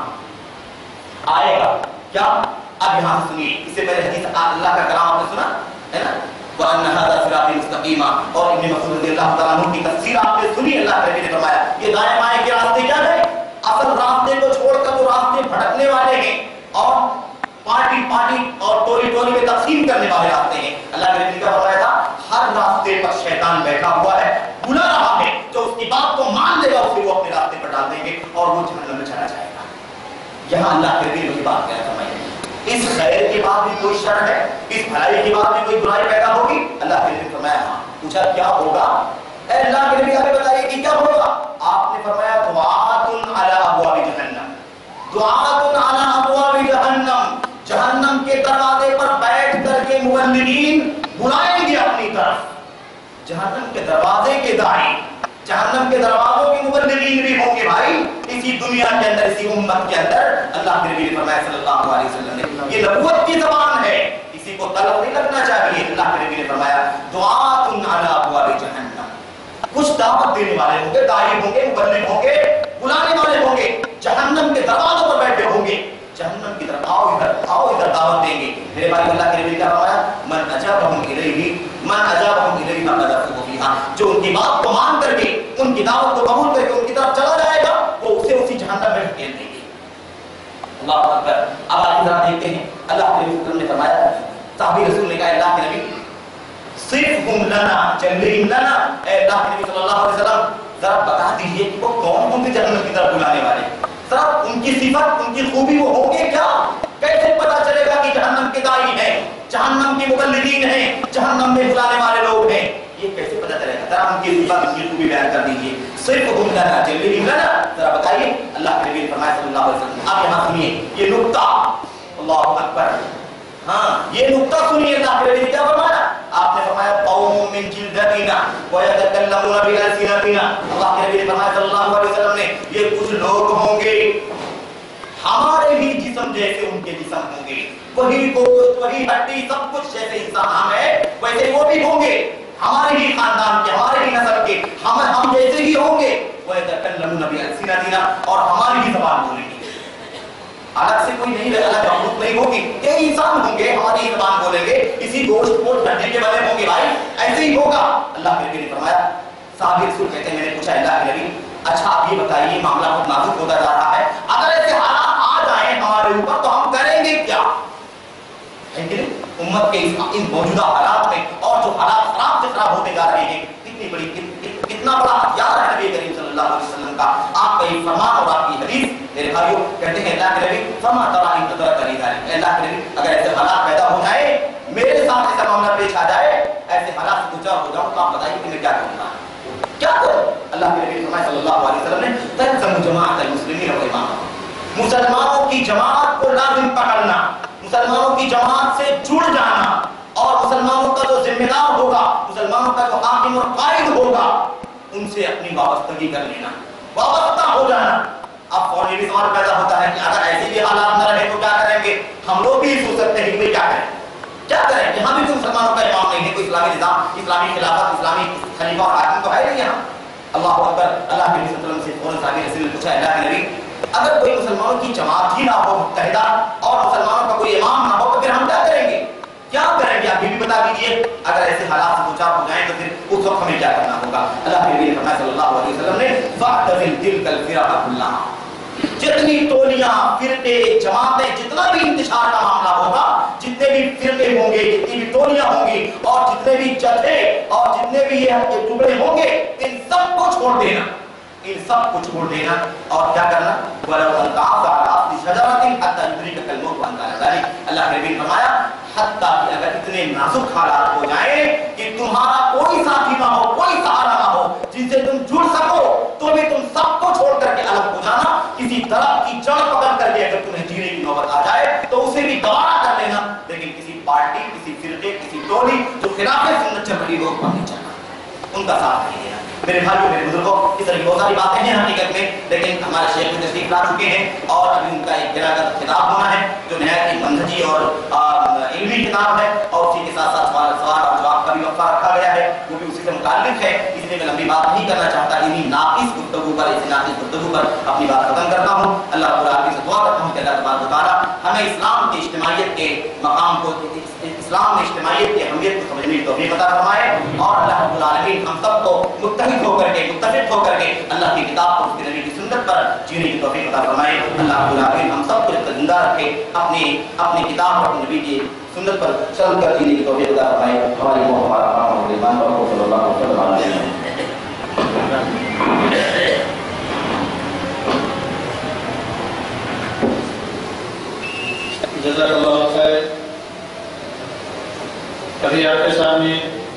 آئے گا۔ کیا؟ اب یہاں سنیے، اس سے پہلے حدیث اللہ کا کلام آپ نے سنا ہے نا، وَأَنَّ هَذَا صِرَاطِي مُسْتَقِيمًا، اور ابن مسعود رضی اللہ تعالیٰ عنہ کی تفسیر آپ نے سنی، اللہ کے نبی نے فرمایا یہ دائیں بائیں کے راستے کیا ہیں؟ اصل راستے کو چھوڑ کر وہ راستے بھٹکنے والے ہیں اور پارٹی اور ٹولی میں تقسیم کرنے والے راستے ہیں۔ اللہ کے نبی کا فرمایا تھا ہر راستے پر شیطان بیٹھا ہوا ہے، بلا رہا ہے، جو اس کی بات کو مان لے گا اسے وہ اپنے راستے پر ڈال دیں گے اور وہ جہنم میں چلا جائے گا۔ یہاں اللہ کے نبی نے بات کیا فرمائی، اس خیر کے بعد بھی کوئی شر ہے، اس بھلائی کے بعد بھی کوئی برائی پیدا ہوگی؟ اللہ کے نبی نے فرمایا ہاں۔ پوچھا کیا ہوگا؟ اے اللہ کے نبی ہمیں بتائیے کہ کیا ہوگا؟ آپ نے فرمایا دعات علی ابواب جہنم، دعات علی ابواب جہنم، جہنم کے دروازے پر بیٹھ کر کے مبلغین بلائیں گے اپنی طرف، جہنم کے دروازے کے داعی، جہنم کے دروازوں کے مبلغین بھی ہوں گے بھائی اسی دنیا کے اندر، اسی امت کے اندر۔ اللہ کے نبی نے فرمایا صلی اللہ علیہ وسلم نے، یہ نبوت کی زبان ہے، کسی کو طلب نہیں لگنا چاہیے۔ اللہ کے نبی نے فرمایا دعات علی ابواب جہنم، کچھ دعوت دینے والے ہوں گے، داعی ہوں گے، مبلغ ہوں گے، بلانے والے ہوں گے، جہنم کے دروازوں پر بیٹھے ہوں گے، جہنم کی طرف آؤ ادھر دعوت دیں گے۔ میرے بھائی اللہ کے نبی نے کیا فرمایا؟ من اجابہم الیہ فقذفوہ فیہا، جو ان کی بات کو مان کر کے، ان کی دعوت کو قبول کر کے ان کی طرف چلا جائے گا، وہ اسے اسی جہنم میں ڈھکیل دیں گے۔ اللہ اکبر۔ اب آگے ذرا دیکھتے ہیں، اللہ کے نبی نے فرمایا साहबी रसूल ने कहा अल्लाह के नबी सिर्फहुम लना जल्लिम लना, अल्लाह के नबी सल्लल्लाहु अलैहि वसल्लम जरा बता दीजिए कि वो कौन कौन से जन्नत की तरफ बुलाने वाले, जरा उनकी सिफत उनकी खूबी वो होंगे क्या? कैसे पता चलेगा कि जहन्नम के दाई हैं, जहन्नम के मुबल्लिगीन हैं, जहन्नम में बुलाने वाले लोग हैं, ये कैसे पता चलेगा? जरा उनकी सिफत उनकी खूबी बयान कर दीजिए। सिर्फहुम लना जल्लिम लना, जरा बताइए। अल्लाह के नबी ने फरमाया सल्लल्लाहु अलैहि वसल्लम, आप यहाँ सुनिए ये नुक्ता, अल्लाहु अकबर, हाँ ये नुक्ता सुनिए। अल्लाह के नबी ने क्या फरमाया? आपने फरमाया कौमुम मिन जिल्दतिना व यतकल्लमुना बिअल्सिनतिना, अल्लाह के नबी ने फरमाया सल्लल्लाहु अलैहि वसल्लम ने, ये कुछ लोग होंगे हमारे ही जिस्म जैसे उनके जिस्म होंगे, वही गोश्त वही हड्डी सब कुछ जैसे इंसान हम है वैसे वो भी होंगे, हमारे ही खानदान के हमारे ही नस्ल के, हम जैसे ही होंगे, व यतकल्लमुना बिअल्सिनतिना, और हमारी ही ज़बान बोलेंगे, अलग से कोई नहीं, अलग मखलूक नहीं होगी, ये इंसान होंगे, हमारी ही ज़बान बोलेंगे, इसी गोश्त को हड्डी के बने होंगे भाई, ऐसे ही होगा। अल्लाह के नबी ने फरमाया, साहबी रसूल कहते हैं मैंने पूछा अल्लाह के नबी अच्छा आप ये बताइए मामला बहुत नाजुक होता जा रहा है, अगर ऐसे हालात आ जाए हमारे ऊपर तो हम करेंगे क्या? उम्मत के इन मौजूदा हालात में और जो हालात खराब से खराब होते जा रहे हैं, कितनी बड़ी कितना बड़ा हथियार है नबी करीम सल्लल्लाहु अलैहि वसल्लम का, आपका ये फरमान और आपकी हदीस। मेरे भाइयों कहते हैं अल्लाह के नबी फरमा तरा इन तदरा करी जाए, अल्लाह के नबी अगर ऐसे हालात पैदा हो जाए, मेरे साथ ऐसा मामला पेश आ जाए, ऐसे हालात से गुजर हो जाऊं तो आप बताइए कि मैं क्या करूंगा, क्या करूं? अल्लाह के नबी फरमाया सल्लल्लाहु अलैहि वसल्लम ने तलज़म जमाअत मुस्लिमीन व इमाम, मुसलमानों की जमात को लाजिम पकड़ना, मुसलमानों की जमात से जुड़ जाना, और मुसलमानों का जो जिम्मेदार होगा, मुसलमानों का जो हाकिम और कायद होगा, उनसे अपनी वाबस्तगी कर लेना, वाबस्ता हो जाना। अब फौरन ये भी सवाल पैदा होता है कि अगर ऐसे भी हालात न रहे तो क्या करेंगे? हम लोग भी सोच सकते हैं कि क्या करें, क्या करें? यहाँ भी कोई मुसलमानों का इमाम नहीं है, कोई इस्लामी निजाम, इस्लामी खिलाफत, इस्लामी खलीफा और हाकिम तो है नहीं यहाँ। अल्लाह अकबर। अल्लाह के नबी सल्लल्लाहु अलैहि वसल्लम से फौरन साहबी रसूल ने पूछा अल्लाह के नबी अगर कोई मुसलमानों की जमात ही ना हो मुत्तहिदा और मुसलमानों का कोई इमाम ना हो तो फिर हम क्या करेंगे, क्या करेंगे? आप ये भी बता दीजिए। अगर ऐसे हालात से दो चार हो जाएं तो फिर उस वक्त हमें क्या करना होगा? अल्लाह के नबी ने फरमाया सल्लल्लाहु अलैहि वसल्लम ने फअतज़िल तिलकल फ़िरक़ा कुल्लहा, जितनी टोलियां फिरके जमातें जितना भी इंतशार का मामला होगा, जितने भी फिरके होंगे, जितनी भी टोलियां होंगी और जितने भी जत्थे और जितने भी ये टुकड़े होंगे, इन सब को छोड़ देना, इन सब को छोड़ देना और क्या करना? अल्लाह ने भी फरमाया हत्ता कि अगर इतने नाजुक हालात हो जाए कि तुम्हारा कोई साथी ना हो, कोई सहारा ना हो जिनसे तुम जुड़ सको, तो भी तुम सबको छोड़ करके अलग हो जाना। किसी दरख्त की जड़ पकड़ करके अगर तुम्हें जीने की नौबत आ जाए तो उसे भी गवारा कर लेना, लेकिन किसी पार्टी, किसी फिरके, किसी टोली जो खिलाफे सुन्नत चल रही हो नहीं चलना, उनका साथ नहीं देना। मेरे भाइयों, मेरे बुजुर्गों, इस तरह की बहुत सारी बातें हैं हकीकत में, लेकिन हमारे शेख भी तशरीफ ला चुके हैं और अभी उनका एक गिरागत खिताब होना है जो नहायत ही मंहजी और इल्मी किताब है, और उसी के साथ साथ सवाल और जवाब का भी वक्फा रखा गया है, वो भी उसी से मुताल्लिक है। इसलिए मैं लंबी बात नहीं करना चाहता, इन्हीं नाक़िस गुफ्तगू पर, इसी नाक़िस गुफ्तगू पर अपनी बात खत्म करता हूँ। अल्लाह रब्बुल आलमीन से दुआ करता हूँ कि अल्लाह तबारक व तआला हमें इस्लाम की इज्तिमाइयत के मकाम को, इस्लाम में इज्तिमाइयत की अहमियत को समझने की तौफीक अता फरमाए, और अल्लाह रब्बुल आलमीन हम सबको मुत्तहिद होकर के, मुत्तफिक होकर के अल्लाह की किताब और उसके नबी की सुन्नत पर जीने की तौफीक अता फरमाए। अल्लाह रब्बुल आलमीन हम सबको जिंदा रखे, अपनी किताब और नबी की सुन्नत पर चल कर जीने की तौफीक अता फरमाए। हमारी ईमान पर सल्लल्लाहु अलैहि वसल्लम। जज़ाकल्लाहु खैर। अभी आपके सामने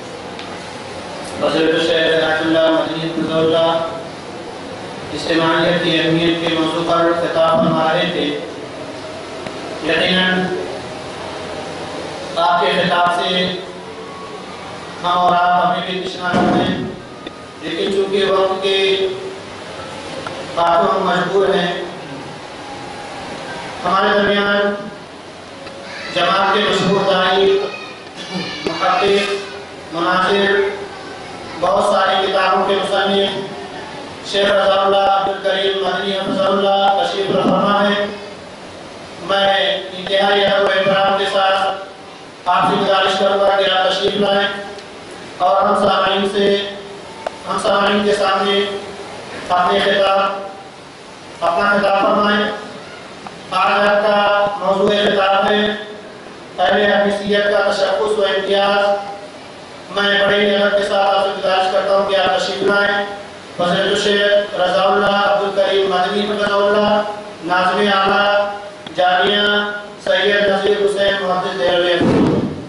हज़रत शेख अनायतुल्लाह मदनी हफ़िज़हुल्लाह इज्तिमाइयत की अहमियत के मौज़ू पर खिताब फरमा रहे थे। यकीनन आपके खिताब से हम और आप हमें भी निशान हैं, लेकिन चूँकि वक्त के बातों हम मजबूर हैं, हमारे दरमियान जमात के मशहूर दाई, मुहद्दिस, मुनाज़िर, बहुत सारी किताबों के मुसन्निफ शेख रज़ाउल्लाह अब्दुल करीम मदनी हफ़िज़हुल्लाह तशरीफ़ फरमा है। मैं इंतहाई अदब व एहतराम के साथ आपसे गुजारिश करूँगा कि आप तशरीफ़ लाएँ और हम सामाईन के सामने अपना खिताब फरमाएँ। आज आपका मौज़ूए खिताब है اہل حیثیت کا تشخص و امتیاز، میں بڑے نعمت کے ساتھ آپ سے گزارش کرتا ہوں کہ آپ تشریف لائیں۔ فضیلت الشیخ رضا اللہ عبدالکریم مدنی حفظہ اللہ، ناظم اعلیٰ جامعہ سید نذیر حسین محدث دہلوی۔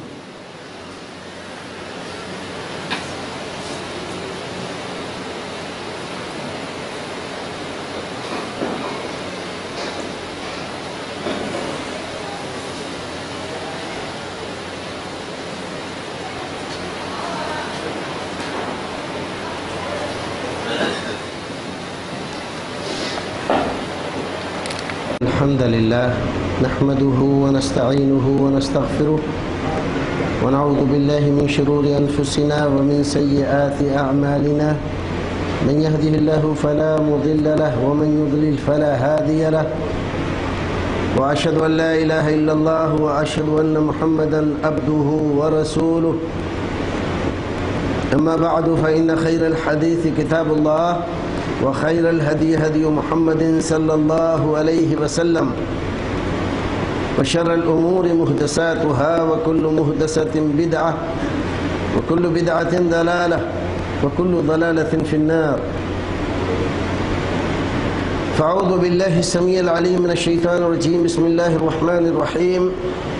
الحمد لله نحمده ونستعينه ونستغفره ونعوذ بالله من شرور أنفسنا ومن سيئات أعمالنا، من يهده الله فلا مضل له ومن يضلل فلا هادي له، وأشهد أن لا إله إلا الله وأشهد أن محمدا عبده ورسوله. أما بعد فإن خير الحديث كتاب الله، وخير الهدي هدي محمد صلى الله عليه وسلم، وشر الأمور محدثاتها وكل محدثة بدعة وكل بدعة ضلالة وكل ضلالة في النار. فأعوذ بالله السميع العليم من الشيطان الرجيم. بسم الله الرحمن الرحيم.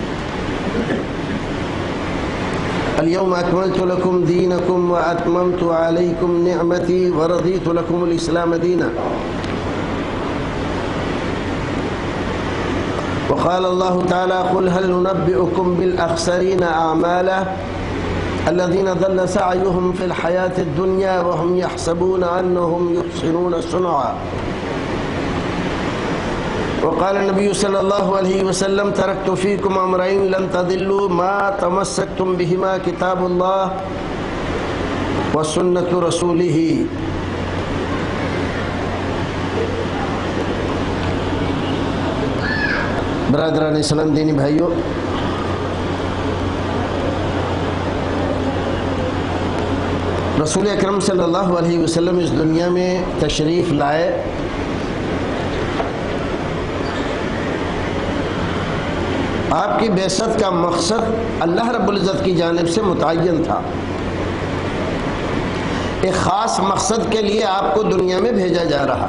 اليوم أكملت لكم دينكم وأتممت عليكم نعمتي ورضيت لكم الإسلام دينا. وقال الله تعالى: قل هل ننبئكم بالأخسرين أعمالا الذين ضل سعيهم في الحياة الدنيا وهم يحسبون أنهم يحسنون صنعا. وقال النبي صلى الله عليه وسلم: تركت فيكم أمرين لن تضلوا ما تمسكتم بهما، كتاب الله وسنة رسوله. برادران اسلام، دینی بھائیو، رسول اکرم صلی اللہ علیہ وسلم اس دنیا میں تشریف لائے آپ کی بعثت کا مقصد اللہ رب العزت کی جانب سے متعین تھا. ایک خاص مقصد کے لیے آپ کو دنیا میں بھیجا جا رہا،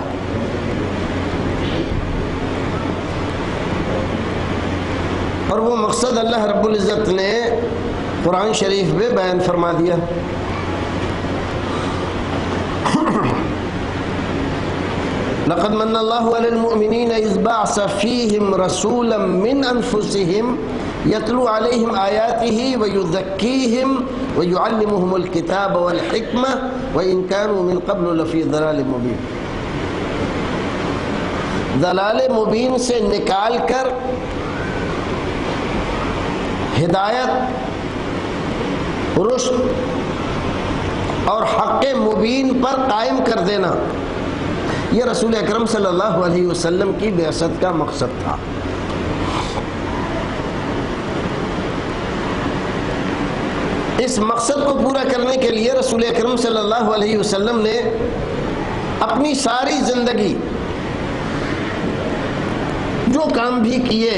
اور وہ مقصد اللہ رب العزت نے قرآن شریف میں بیان فرما دیا. لقد من الله على المؤمنين إذ بعث فيهم رسولا من أنفسهم يتلو عليهم آياته ويزكيهم ويعلمهم الكتاب والحكمة وإن كانوا من قبل لفي ضلال مبين. ضلال مبین سے نکال کر ہدایت، رشد اور حق مبین پر قائم کر دینا، یہ رسول اکرم صلی اللہ علیہ وسلم کی بعثت کا مقصد تھا. اس مقصد کو پورا کرنے کے لیے رسول اکرم صلی اللہ علیہ وسلم نے اپنی ساری زندگی جو کام بھی کیے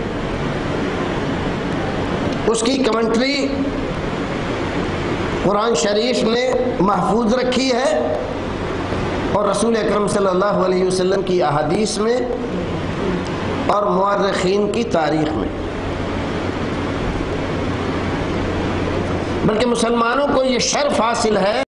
اس کی کمنٹری قرآن شریف نے محفوظ رکھی ہے، اور رسول اکرم صلی اللہ علیہ وسلم کی احادیث میں اور مورخین کی تاریخ میں. بلکہ مسلمانوں کو یہ شرف حاصل ہے